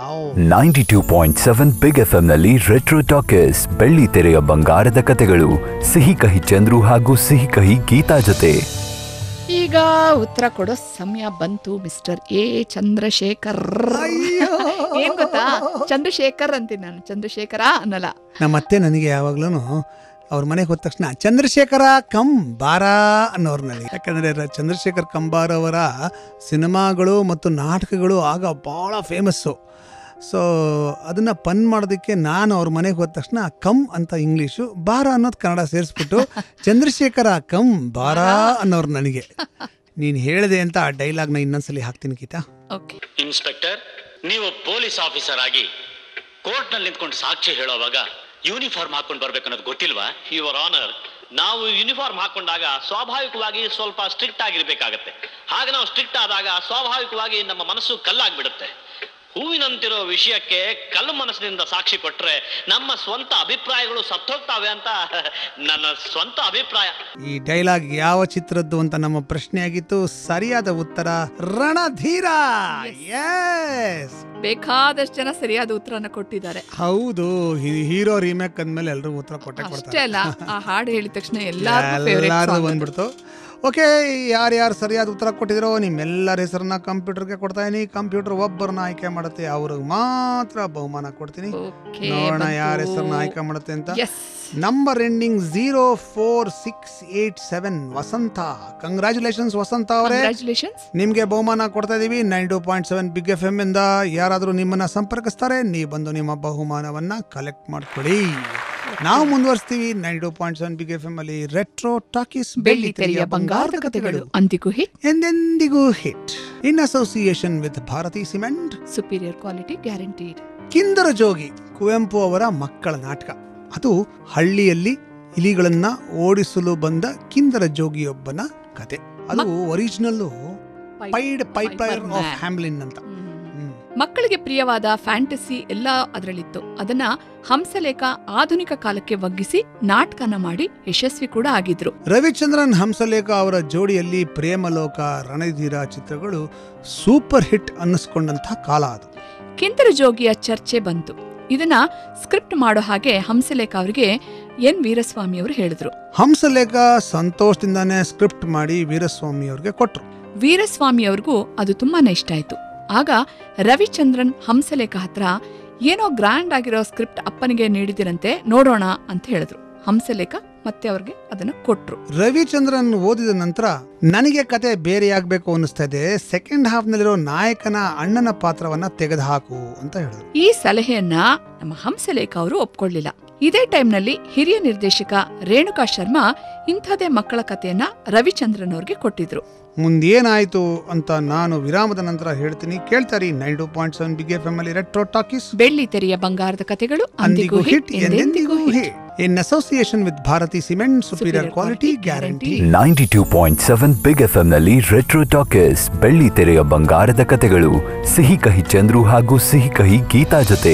92.7 big FM ನಲ್ಲಿ ರೆಟ್ರೋ ಟಾಕೀಸ್ ಬೆಳ್ಳಿ ತೆರೆಯ ಬಂಗಾರದ ಕಥೆಗಳು, ಸಿಹಿ ಕಹಿ ಚಂದ್ರು ಹಾಗೂ ಸಿಹಿ ಕಹಿ ಗೀತಾ ಜೊತೆ. ಈಗ ಉತ್ತರ ಕೊಡೋ ಸಮಯ ಬಂತು ಮಿಸ್ಟರ್ A ಚಂದ್ರಶೇಖರ್. ಏನ್ ಗೊತ್ತಾ, ಚಂದ್ರಶೇಖರ್ ಅಂತೀನಿ ನಾನು, ಚಂದ್ರಶೇಖರ ಅನ್ನಲ್ಲ. ನಮ್ಮತ್ತೆ ನನಗೆ ಯಾವಾಗ್ಲೂ ಅವ್ರ ಮನೆಗೆ ಹೋದ ತಕ್ಷಣ ಚಂದ್ರಶೇಖರ ಕಂಬಾರ ಅನ್ನೋರ್ನಲ್ಲಿ. ಯಾಕಂದ್ರೆ ಚಂದ್ರಶೇಖರ್ ಕಂಬಾರ ಅವರ ಸಿನಿಮಾಗಳು ಮತ್ತು ನಾಟಕಗಳು ಆಗ ಭಾಳ ಫೇಮಸ್ಸು. ಸೊ ಅದನ್ನು ಪನ್ ಮಾಡೋದಕ್ಕೆ ನಾನು ಅವ್ರ ಮನೆಗೆ ಹೋದ ತಕ್ಷಣ ಕಮ್ ಅಂತ ಇಂಗ್ಲೀಷು, ಬಾರ ಅನ್ನೋದು ಕನ್ನಡ ಸೇರಿಸ್ಬಿಟ್ಟು ಚಂದ್ರಶೇಖರ ಕಂ ಬಾರ ಅನ್ನೋರು ನನಗೆ. ನೀನು ಹೇಳಿದೆ ಅಂತ ಆ ಡೈಲಾಗ್ನ ಇನ್ನೊಂದ್ಸಲಿ ಹಾಕ್ತೀನಿ ಗೀತಾ. ಇನ್ಸ್ಪೆಕ್ಟರ್, ನೀವು ಪೊಲೀಸ್ ಆಫೀಸರ್ ಆಗಿ ಕೋರ್ಟ್ನಲ್ಲಿ ನಿಂತ್ಕೊಂಡು ಸಾಕ್ಷಿ ಹೇಳೋವಾಗ ಯೂನಿಫಾರ್ಮ್ ಹಾಕೊಂಡು ಬರ್ಬೇಕನ್ನೋದು ಗೊತ್ತಿಲ್ವಾ? ಯುವರ್ ಆನರ್, ನಾವು ಯೂನಿಫಾರ್ಮ್ ಹಾಕೊಂಡಾಗ ಸ್ವಾಭಾವಿಕವಾಗಿ ಸ್ವಲ್ಪ ಸ್ಟ್ರಿಕ್ಟ್ ಆಗಿರ್ಬೇಕಾಗತ್ತೆ. ಹಾಗೆ ನಾವು ಸ್ಟ್ರಿಕ್ಟ್ ಆದಾಗ ಸ್ವಾಭಾವಿಕವಾಗಿ ನಮ್ಮ ಮನಸ್ಸು ಕಲ್ಲಾಗ್ಬಿಡುತ್ತೆ. ಹೂವಿನಂತಿರೋ ವಿಷಯಕ್ಕೆ ಕಲ್ಲು ಮನಸ್ಸಿನಿಂದ ಸಾಕ್ಷಿ ಕೊಟ್ರೆ ನಮ್ಮ ಸ್ವಂತ ಅಭಿಪ್ರಾಯಗಳು ಸತ್ತೋಗ್ತಾವೆ ಅಂತ ನನ್ನ ಸ್ವಂತ ಅಭಿಪ್ರಾಯ. ಈ ಡೈಲಾಗ್ ಯಾವ ಚಿತ್ರದ್ದು ಅಂತ ನಮ್ಮ ಪ್ರಶ್ನೆ ಆಗಿತ್ತು. ಸರಿಯಾದ ಉತ್ತರ ರಣಧೀರ. ಬೇಕಾದಷ್ಟು ಜನ ಸರಿಯಾದ ಉತ್ತರನ ಕೊಟ್ಟಿದ್ದಾರೆ. ಹೌದು, ಹೀರೋ ರೀಮೇಕ್ ಅಂದ್ಮೇಲೆ ಎಲ್ಲರೂ ಉತ್ತರ ಕೊಟ್ಟೆ ಕೊಡ್ತಾರೆ. ಅಷ್ಟೇ ಅಲ್ಲ, ಆ ಹಾಡು ಹೇಳಿದ ತಕ್ಷಣ ಎಲ್ಲರೂ ಬಂದ್ಬಿಡ್ತು. ಓಕೆ, ಯಾರ್ಯಾರು ಸರಿಯಾದ ಉತ್ತರ ಕೊಟ್ಟಿದ್ರೋ ನಿಮ್ಮೆಲ್ಲರ ಹೆಸರನ್ನ ಕಂಪ್ಯೂಟರ್ಗೆ ಕೊಡ್ತಾ ಇದೀನಿ. ಕಂಪ್ಯೂಟರ್ ಒಬ್ಬರನ್ನ ಆಯ್ಕೆ ಮಾಡುತ್ತೆ, ಅವ್ರಿಗೆ ಮಾತ್ರ ಬಹುಮಾನ ಕೊಡ್ತೀನಿ. ನೋಡೋಣ ಯಾರ ಹೆಸರನ್ನ ಆಯ್ಕೆ ಮಾಡುತ್ತೆ ಅಂತ. Number ending 04687 Vasanth. Congratulations Vasanth ಅವರೇ, ನಿಮ್ಗೆ ಬಹುಮಾನ ಕೊಡ್ತಾ ಇದೀವಿ 92.7 ಬಿಗ್ FM ಇಂದ. ಯಾರಾದ್ರೂ ನಿಮ್ಮನ್ನ ಸಂಪರ್ಕಿಸ್ತಾರೆ, ನೀವು ಬಂದು ನಿಮ್ಮ ಬಹುಮಾನವನ್ನ ಕಲೆಕ್ಟ್ ಮಾಡ್ಕೊಳ್ಳಿ. ನಾವು ಮುಂದುವರಿಸ್ತೀವಿ 92.7 ಬಿಗ್ FM ಅಲ್ಲಿ ರೆಟ್ರೋ ಟಾಕೀಸ್ ಬೆಳ್ಳಿ ತೆರೆಯ ಬಂಗಾರದ ಕಥೆಗಳು, ಅಂದಿಗೂ ಹಿಟ್ ಎಂದೆಂದಿಗೂ hit, in association with Bharati cement, superior quality guarantee. Kindara Jogi Kuvempu ಅವರ ಮಕ್ಕಳ ನಾಟಕ. ಅದು ಹಳ್ಳಿಯಲ್ಲಿ ಇಲಿಗಳನ್ನ ಓಡಿಸಲು ಬಂದ ಕಿಂದರ ಜೋಗಿಯೊಬ್ಬನ ಕತೆ. ಅದು original pied piper of Hamelin ಅಂತ. ಮಕ್ಕಳಿಗೆ ಪ್ರಿಯವಾದ ಫ್ಯಾಂಟಸಿ ಎಲ್ಲ ಅದರಲ್ಲಿತ್ತು. ಅದನ್ನ ಹಂಸಲೇಖ ಆಧುನಿಕ ಕಾಲಕ್ಕೆ ಒಗ್ಗಿಸಿ ನಾಟಕನ ಮಾಡಿ ಯಶಸ್ವಿ ಕೂಡ ಆಗಿದ್ರು. ರವಿಚಂದ್ರನ್ ಹಂಸಲೇಖ ಅವರ ಜೋಡಿಯಲ್ಲಿ ಪ್ರೇಮಲೋಕ, ರಣಧೀರ ಚಿತ್ರಗಳು ಸೂಪರ್ ಹಿಟ್ ಅನ್ನಿಸ್ಕೊಂಡಂತಹ ಕಾಲ ಅದು. ಕಿಂದರ ಜೋಗಿಯ ಚರ್ಚೆ ಬಂತು. ಇದನ್ನ ಸ್ಕ್ರಿಪ್ಟ್ ಮಾಡೋ ಹಾಗೆ ಹಂಸಲೇಖ ಅವರಿಗೆ ಎನ್ ವೀರಸ್ವಾಮಿ ಅವರು ಹೇಳಿದ್ರು. ಹಂಸಲೇಖ ಸಂತೋಷದಿಂದಾನೇ ಸ್ಕ್ರಿಪ್ಟ್ ಮಾಡಿ ವೀರಸ್ವಾಮಿ ಅವ್ರಿಗೆ ಕೊಟ್ರು. ವೀರಸ್ವಾಮಿ ಅವ್ರಿಗೂ ಅದು ತುಂಬಾನೇ ಇಷ್ಟ ಆಯ್ತು. ಆಗ ರವಿಚಂದ್ರನ್ ಹಂಸಲೇಖ ಹತ್ರ ಏನೋ ಗ್ರ್ಯಾಂಡ್ ಆಗಿರೋ ಸ್ಕ್ರಿಪ್ಟ್ ಅಪ್ಪನಿಗೆ ನೀಡಿದಿರಂತೆ, ನೋಡೋಣ ಅಂತ ಹೇಳಿದ್ರು. ಹಂಸಲೇಖ ಮತ್ತೆ ಅವ್ರಿಗೆ ಅದನ್ನ ಕೊಟ್ರು. ರವಿಚಂದ್ರನ್ ಓದಿದ ನಂತರ ನನಗೆ ಕತೆ ಬೇರೆಯಾಗಬೇಕು ಅನ್ನಿಸ್ತಾ ಇದೆ, ಸೆಕೆಂಡ್ ಹಾಫ್ ನಲ್ಲಿರೋ ನಾಯಕನ ಅಣ್ಣನ ಪಾತ್ರವನ್ನ ತೆಗೆದುಹಾಕು ಅಂತ ಹೇಳಿದ್ರು. ಈ ಸಲಹೆಯನ್ನ ನಮ್ಮ ಹಂಸಲೇಖ ಅವರು ಒಪ್ಕೊಳ್ಳಿಲ್ಲ. ಇದೇ ಟೈಮ್ನಲ್ಲಿ ಹಿರಿಯ ನಿರ್ದೇಶಕ ರೇಣುಕಾ ಶರ್ಮಾ ಇಂಥದೇ ಮಕ್ಕಳ ಕಥೆಯನ್ನ ರವಿಚಂದ್ರನ್ ಅವ್ರಿಗೆ ಕೊಟ್ಟಿದ್ರು. ಮುಂದೇನಾಯ್ತು ಅಂತ ನಾನು ವಿರಾಮದ ನಂತರ ಹೇಳ್ತೀನಿ. ಕೇಳ್ತಾರಿ 92.7 ಬಿಗ್ ಎಫ್ಎಂ ಅಲ್ಲಿ ರೆಟ್ರೋ ಟಾಕೀಸ್, ಬೆಳ್ಳಿ ತೆರೆಯ ಬಂಗಾರದ ಕಥೆಗಳು, ಅಂದಿಗೂ ಹಿಟ್ ಎಂದೆಂದಿಗೂ hit, in association with Bharati cement, superior quality guarantee. 92.7 big FM ನಲ್ಲಿ ರೆಟ್ರೋ ಟಾಕೀಸ್, ಬೆಳ್ಳಿ ತೆರೆಯ ಬಂಗಾರದ ಕಥೆಗಳು, ಸಿಹಿ ಕಹಿ ಚಂದ್ರು ಹಾಗೂ ಸಿಹಿ ಕಹಿ ಗೀತಾ ಜೊತೆ.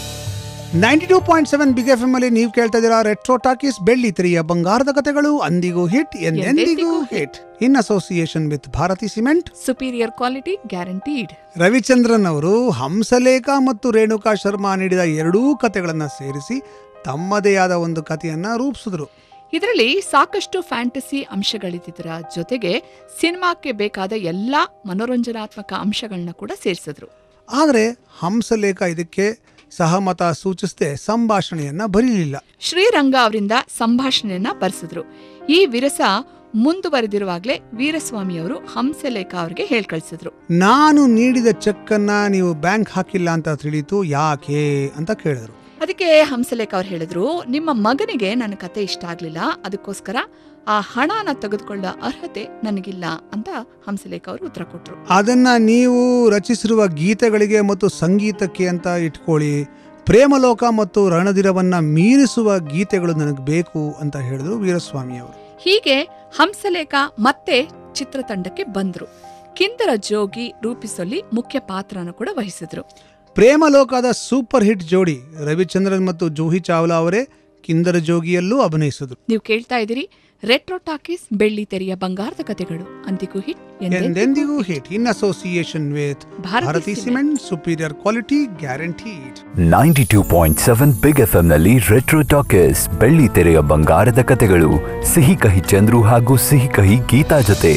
92.7 ಬಿಗ್ ಎಫ್ಎಂ ಅಲ್ಲಿ ನೀವು ಕೇಳ್ತಾ ಇದ್ದೀರಾ ರೆಟ್ರೋ ಟಾಕೀಸ್, ಬೆಳ್ಳಿ ತೆರೆಯ ಬಂಗಾರದ ಕಥೆಗಳು, ಅಂದಿಗೂ ಹಿಟ್ ಎಂದೆಂದಿಗೂ hit, in association with Bharati cement, superior quality guaranteed. Ravichandran ಅವರು ಹಂಸಲೇಖ ಮತ್ತು ರೇಣುಕಾ ಶರ್ಮಾ ನೀಡಿದ ಎರಡೂ ಕಥೆಗಳನ್ನ ಸೇರಿಸಿ ತಮ್ಮದೇ ಆದ ಒಂದು ಕಥೆಯನ್ನ ರೂಪಿಸಿದ್ರು. ಇದರಲ್ಲಿ ಸಾಕಷ್ಟು ಫ್ಯಾಂಟಸಿ ಅಂಶಗಳಿದ್ದರ ಜೊತೆಗೆ ಸಿನಿಮಾಕ್ಕೆ ಬೇಕಾದ ಎಲ್ಲಾ ಮನೋರಂಜನಾತ್ಮಕ ಅಂಶಗಳನ್ನ ಕೂಡ ಸೇರಿಸಿದ್ರು. ಆದರೆ ಹಂಸಲೇಖ ಇದಕ್ಕೆ ಸಹಮತ ಸೂಚಿಸದೆ ಸಂಭಾಷಣೆಯನ್ನ ಬರೀಲಿಲ್ಲ. ಶ್ರೀರಂಗ ಅವರಿಂದ ಸಂಭಾಷಣೆಯನ್ನ ಬರೆಸಿದ್ರು. ಈ ವಿರಸ ಮುಂದುವರೆದಿರುವಾಗಲೇ ವೀರಸ್ವಾಮಿ ಅವರು ಹಂಸಲೇಖ ಅವರಿಗೆ ಹೇಳ್ಕಳಿಸಿದ್ರು. ನಾನು ನೀಡಿದ ಚೆಕ್ ಅನ್ನ ನೀವು ಬ್ಯಾಂಕ್ ಹಾಕಿಲ್ಲ ಅಂತ ತಿಳಿಯಿತು, ಯಾಕೆ ಅಂತ ಕೇಳಿದ್ರು. ಅದಕ್ಕೆ ಹಂಸಲೇಖ ಅವ್ರು ಹೇಳಿದ್ರು, ನಿಮ್ಮ ಮಗನಿಗೆ ನನ್ನ ಕತೆ ಇಷ್ಟ ಆಗ್ಲಿಲ್ಲ, ಅದಕ್ಕೋಸ್ಕರ ಆ ಹಣನ ತೆಗೆದುಕೊಳ್ಳೋ ಅರ್ಹತೆ ನನಗಿಲ್ಲ ಅಂತ ಹಂಸಲೇಖ ಅವರು ಉತ್ತರ ಕೊಟ್ರು. ಅದನ್ನ ನೀವು ರಚಿಸಿರುವ ಗೀತೆಗಳಿಗೆ ಮತ್ತು ಸಂಗೀತಕ್ಕೆ ಅಂತ ಇಟ್ಕೊಳ್ಳಿ, ಪ್ರೇಮಲೋಕ ಮತ್ತು ರಣದಿರವನ್ನ ಮೀರಿಸುವ ಗೀತೆಗಳು ನನಗೆ ಬೇಕು ಅಂತ ಹೇಳಿದ್ರು ವೀರಸ್ವಾಮಿ ಅವರು. ಹೀಗೆ ಹಂಸಲೇಖ ಮತ್ತೆ ಚಿತ್ರತಂಡಕ್ಕೆ ಬಂದ್ರು. ಕಿಂದರ ಜೋಗಿ ರೂಪಿಸಲಿ ಮುಖ್ಯ ಪಾತ್ರನ ಕೂಡ ವಹಿಸಿದ್ರು. ಪ್ರೇಮಲೋಕದ ಸೂಪರ್ ಹಿಟ್ ಜೋಡಿ ರವಿಚಂದ್ರನ್ ಮತ್ತು ಜೂಹಿ ಚಾವ್ಲಾ ಅವರೇ ಕಿಂದರ ಜೋಗಿಯಲ್ಲೂ ಅಭಿನಯಿಸಿದ್ರು. ನೀವು ಕೇಳ್ತಾ ಇದ್ದೀರಿ ರೆಟ್ರೋ ಟಾಕೀಸ್, ಬೆಳ್ಳಿ ತೆರೆಯ ಬಂಗಾರದ ಕಥೆಗಳು, ಅಂದಿಗೂ ಹಿಟ್ ಎಂದೆಂದಿಗೂ hit, in association with Bharati cement, superior quality guaranteed. 92.7 big FM ನಲ್ಲಿ ರೆಟ್ರೋ ಟಾಕೀಸ್, ಬೆಳ್ಳಿ ತೆರೆಯ ಬಂಗಾರದ ಕಥೆಗಳು, ಸಿಹಿ ಕಹಿ ಚಂದ್ರು ಹಾಗೂ ಸಿಹಿ ಕಹಿ ಗೀತಾ ಜೊತೆ.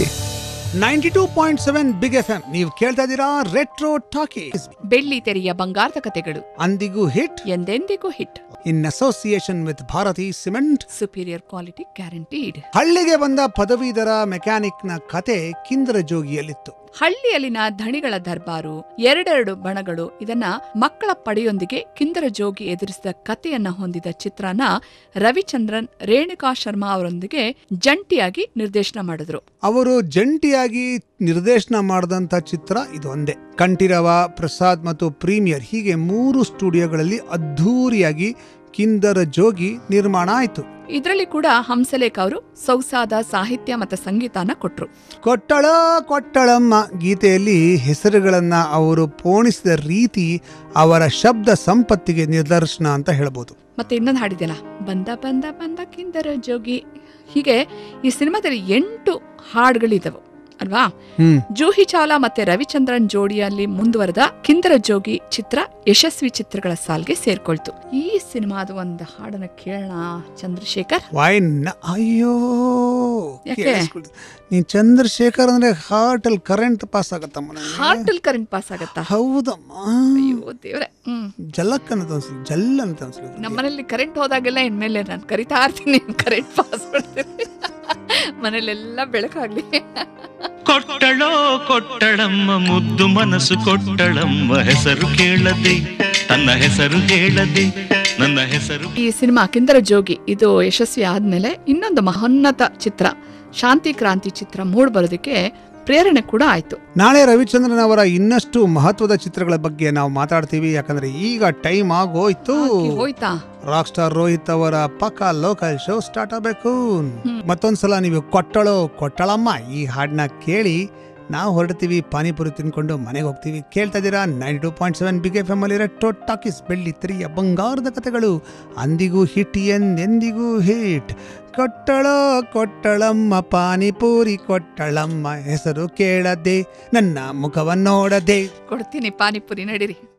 92.7 ಬಿಗ್ ಎಫ್ಎಂ ನೀವು ಕೇಳ್ತಾ ಇದ್ದೀರಾ ರೆಟ್ರೋ ಟಾಕೀಸ್, ಬೆಳ್ಳಿ ತೆರೆಯ ಬಂಗಾರದ ಕಥೆಗಳು, ಅಂದಿಗೂ ಹಿಟ್ ಎಂದೆಂದಿಗೂ hit, in association with Bharati cement, superior quality guaranteed. ಹಳ್ಳಿಗೆ ಬಂದ ಪದವೀಧರ ಮೆಕ್ಯಾನಿಕ್ ನ ಕತೆ ಕಿಂದರ ಜೋಗಿಯಲ್ಲಿತ್ತು. ಹಳ್ಳಿಯಲ್ಲಿನ ಧಣಿಗಳ ದರ್ಬಾರು, ಎರಡೆರಡು ಬಣಗಳು, ಇದನ್ನ ಮಕ್ಕಳ ಪಡೆಯೊಂದಿಗೆ ಕಿಂದರ ಜೋಗಿ ಎದುರಿಸಿದ ಕಥೆಯನ್ನ ಹೊಂದಿದ ಚಿತ್ರನ ರವಿಚಂದ್ರನ್ ರೇಣುಕಾ ಶರ್ಮಾ ಅವರೊಂದಿಗೆ ಜಂಟಿಯಾಗಿ ನಿರ್ದೇಶನ ಮಾಡಿದ್ರು. ಅವರು ಜಂಟಿಯಾಗಿ ನಿರ್ದೇಶನ ಮಾಡಿದಂತ ಚಿತ್ರ ಇದು ಒಂದೇ. ಕಂಠೀರವ, ಪ್ರಸಾದ್ ಮತ್ತು ಪ್ರೀಮಿಯರ್ ಹೀಗೆ 3 ಸ್ಟುಡಿಯೋಗಳಲ್ಲಿ ಅದ್ಧೂರಿಯಾಗಿ ಕಿಂದರ ಜೋಗಿ ನಿರ್ಮಾಣ ಆಯಿತು. ಇದರಲ್ಲಿ ಕೂಡ ಹಂಸಲೇಖ ಅವರು ಸೊಗಸಾದ ಸಾಹಿತ್ಯ ಮತ್ತು ಸಂಗೀತನ ಕೊಟ್ರು. ಕೊಟ್ಟಳ ಕೊಟ್ಟಳಮ್ಮ ಗೀತೆಯಲ್ಲಿ ಹೆಸರುಗಳನ್ನ ಅವರು ಪೋಣಿಸಿದ ರೀತಿ ಅವರ ಶಬ್ದ ಸಂಪತ್ತಿಗೆ ನಿದರ್ಶನ ಅಂತ ಹೇಳ್ಬೋದು. ಮತ್ತೆ ಇನ್ನೊಂದು ಹಾಡಿದೆಯಲ್ಲ, ಬಂದ ಬಂದ ಬಂದ ಕಿಂದರ ಜೋಗಿ, ಹೀಗೆ ಈ ಸಿನಿಮಾದಲ್ಲಿ 8 ಹಾಡುಗಳಿದ್ದವು ಅಲ್ವಾ. ಜೂಹಿ ಚಾವ್ಲಾ ಮತ್ತೆ ರವಿಚಂದ್ರನ್ ಜೋಡಿಯಲ್ಲಿ ಮುಂದುವರೆದ ಕಿಂದರ ಜೋಗಿ ಚಿತ್ರ ಯಶಸ್ವಿ ಚಿತ್ರಗಳ ಸಾಲ್ಗೆ ಸೇರ್ಕೊಳ್ತು. ಈ ಸಿನಿಮಾದ ಒಂದು ಹಾಡನ್ನ ಕೇಳೋಣ ಚಂದ್ರಶೇಖರ್. ಅಯ್ಯೋ ನೀನ್ ಚಂದ್ರಶೇಖರ್ ಅಂದ್ರೆ ಹಾರ್ಟ್ ಅಲ್ಲಿ ಕರೆಂಟ್ ಪಾಸ್ ಆಗತ್ತಮ್ಮ. ಹಾರ್ಟ್ ಅಲ್ಲಿ ಕರೆಂಟ್ ಪಾಸ್ ಆಗತ್ತಾ? ಹೌದಮ್ಮ. ಅಯ್ಯೋ ದೇವ್ರೆ. ಜಲಕ್ ಅನ್ನತ ಅನ್ಸಲಿ, ಜಲ್ ಅಂತ ಅನ್ಸಲಿ. ನಮ್ಮನೇಲಿ ಕರೆಂಟ್ ಹೋದಾಗೆಲ್ಲ ಇನ್ಮೇಲೆ ನಾನು ಕರಿತಾ ಇರ್ತೀನಿ, ಕರೆಂಟ್ ಪಾಸ್ ಮಾಡ್ತೀನಿ, ಮನೇಲೆಲ್ಲ ಬೆಳಕಾಗ್ಲಿ. ಕೊಟ್ಟಳೋ ಕೊಟ್ಟಳಮ್ಮ ಮುದ್ದು ಮನಸ್ಸು ಕೊಟ್ಟಳಮ್ಮ, ಹೆಸರು ಕೇಳದೆ ತನ್ನ ಹೆಸರು ಹೇಳದೆ ನನ್ನ ಹೆಸರು. ಈ ಸಿನಿಮಾ ಕಿಂದರ ಜೋಗಿ ಇದು ಯಶಸ್ವಿ ಆದ್ಮೇಲೆ ಇನ್ನೊಂದು ಮಹೋನ್ನತ ಚಿತ್ರ ಶಾಂತಿ ಕ್ರಾಂತಿ ಚಿತ್ರ ಮೂಡ್ ಬರೋದಕ್ಕೆ ಪ್ರೇರಣೆ ಕೂಡ ಆಯ್ತು. ನಾಳೆ ರವಿಚಂದ್ರನ್ ಅವರ ಇನ್ನಷ್ಟು ಮಹತ್ವದ ಚಿತ್ರಗಳ ಬಗ್ಗೆ ನಾವು ಮಾತಾಡ್ತೀವಿ, ಯಾಕಂದ್ರೆ ಈಗ ಟೈಮ್ ಆಗೋಯ್ತು. ಹೋಯ್ತಾ? ರಾಕ್ ಸ್ಟಾರ್ ರೋಹಿತ್ ಅವರ ಪಕ್ಕಾ ಲೋಕಲ್ ಶೋ ಸ್ಟಾರ್ಟ್ ಆಗಬೇಕು. ಮತ್ತೊಂದ್ಸಲ ನೀವು ಕೊಟ್ಟಳೋ ಕೊಟ್ಟಳಮ್ಮ ಈ ಹಾಡನ್ನ ಕೇಳಿ ನಾವು ಹೊರಡ್ತೀವಿ, ಪಾನಿಪುರಿ ತಿನ್ಕೊಂಡು ಮನೆಗೆ ಹೋಗ್ತೀವಿ. ಕೇಳ್ತಾ ಇದ್ದೀರಾ 92.7 ಬಿಗ್ ಎಫ್ಎಂ ಅಲ್ಲಿ ರೆಟ್ರೋ ಟಾಕೀಸ್, ಬೆಳ್ಳಿ ತೆರೆಯ ಬಂಗಾರದ ಕಥೆಗಳು, ಅಂದಿಗೂ ಹಿಟ್ ಎಂದೆಂದಿಗೂ ಹಿಟ್. ಕೊಟ್ಟಳೋ ಕೊಟ್ಟಳಮ್ಮ ಪಾನಿಪುರಿ ಕೊಟ್ಟಳಮ್ಮ, ಹೆಸರು ಕೇಳದೆ ನನ್ನ ಮುಖವನ್ನೋಡದೆ. ಕೊಡ್ತೀನಿ ಪಾನಿಪುರಿ, ನಡೀರಿ.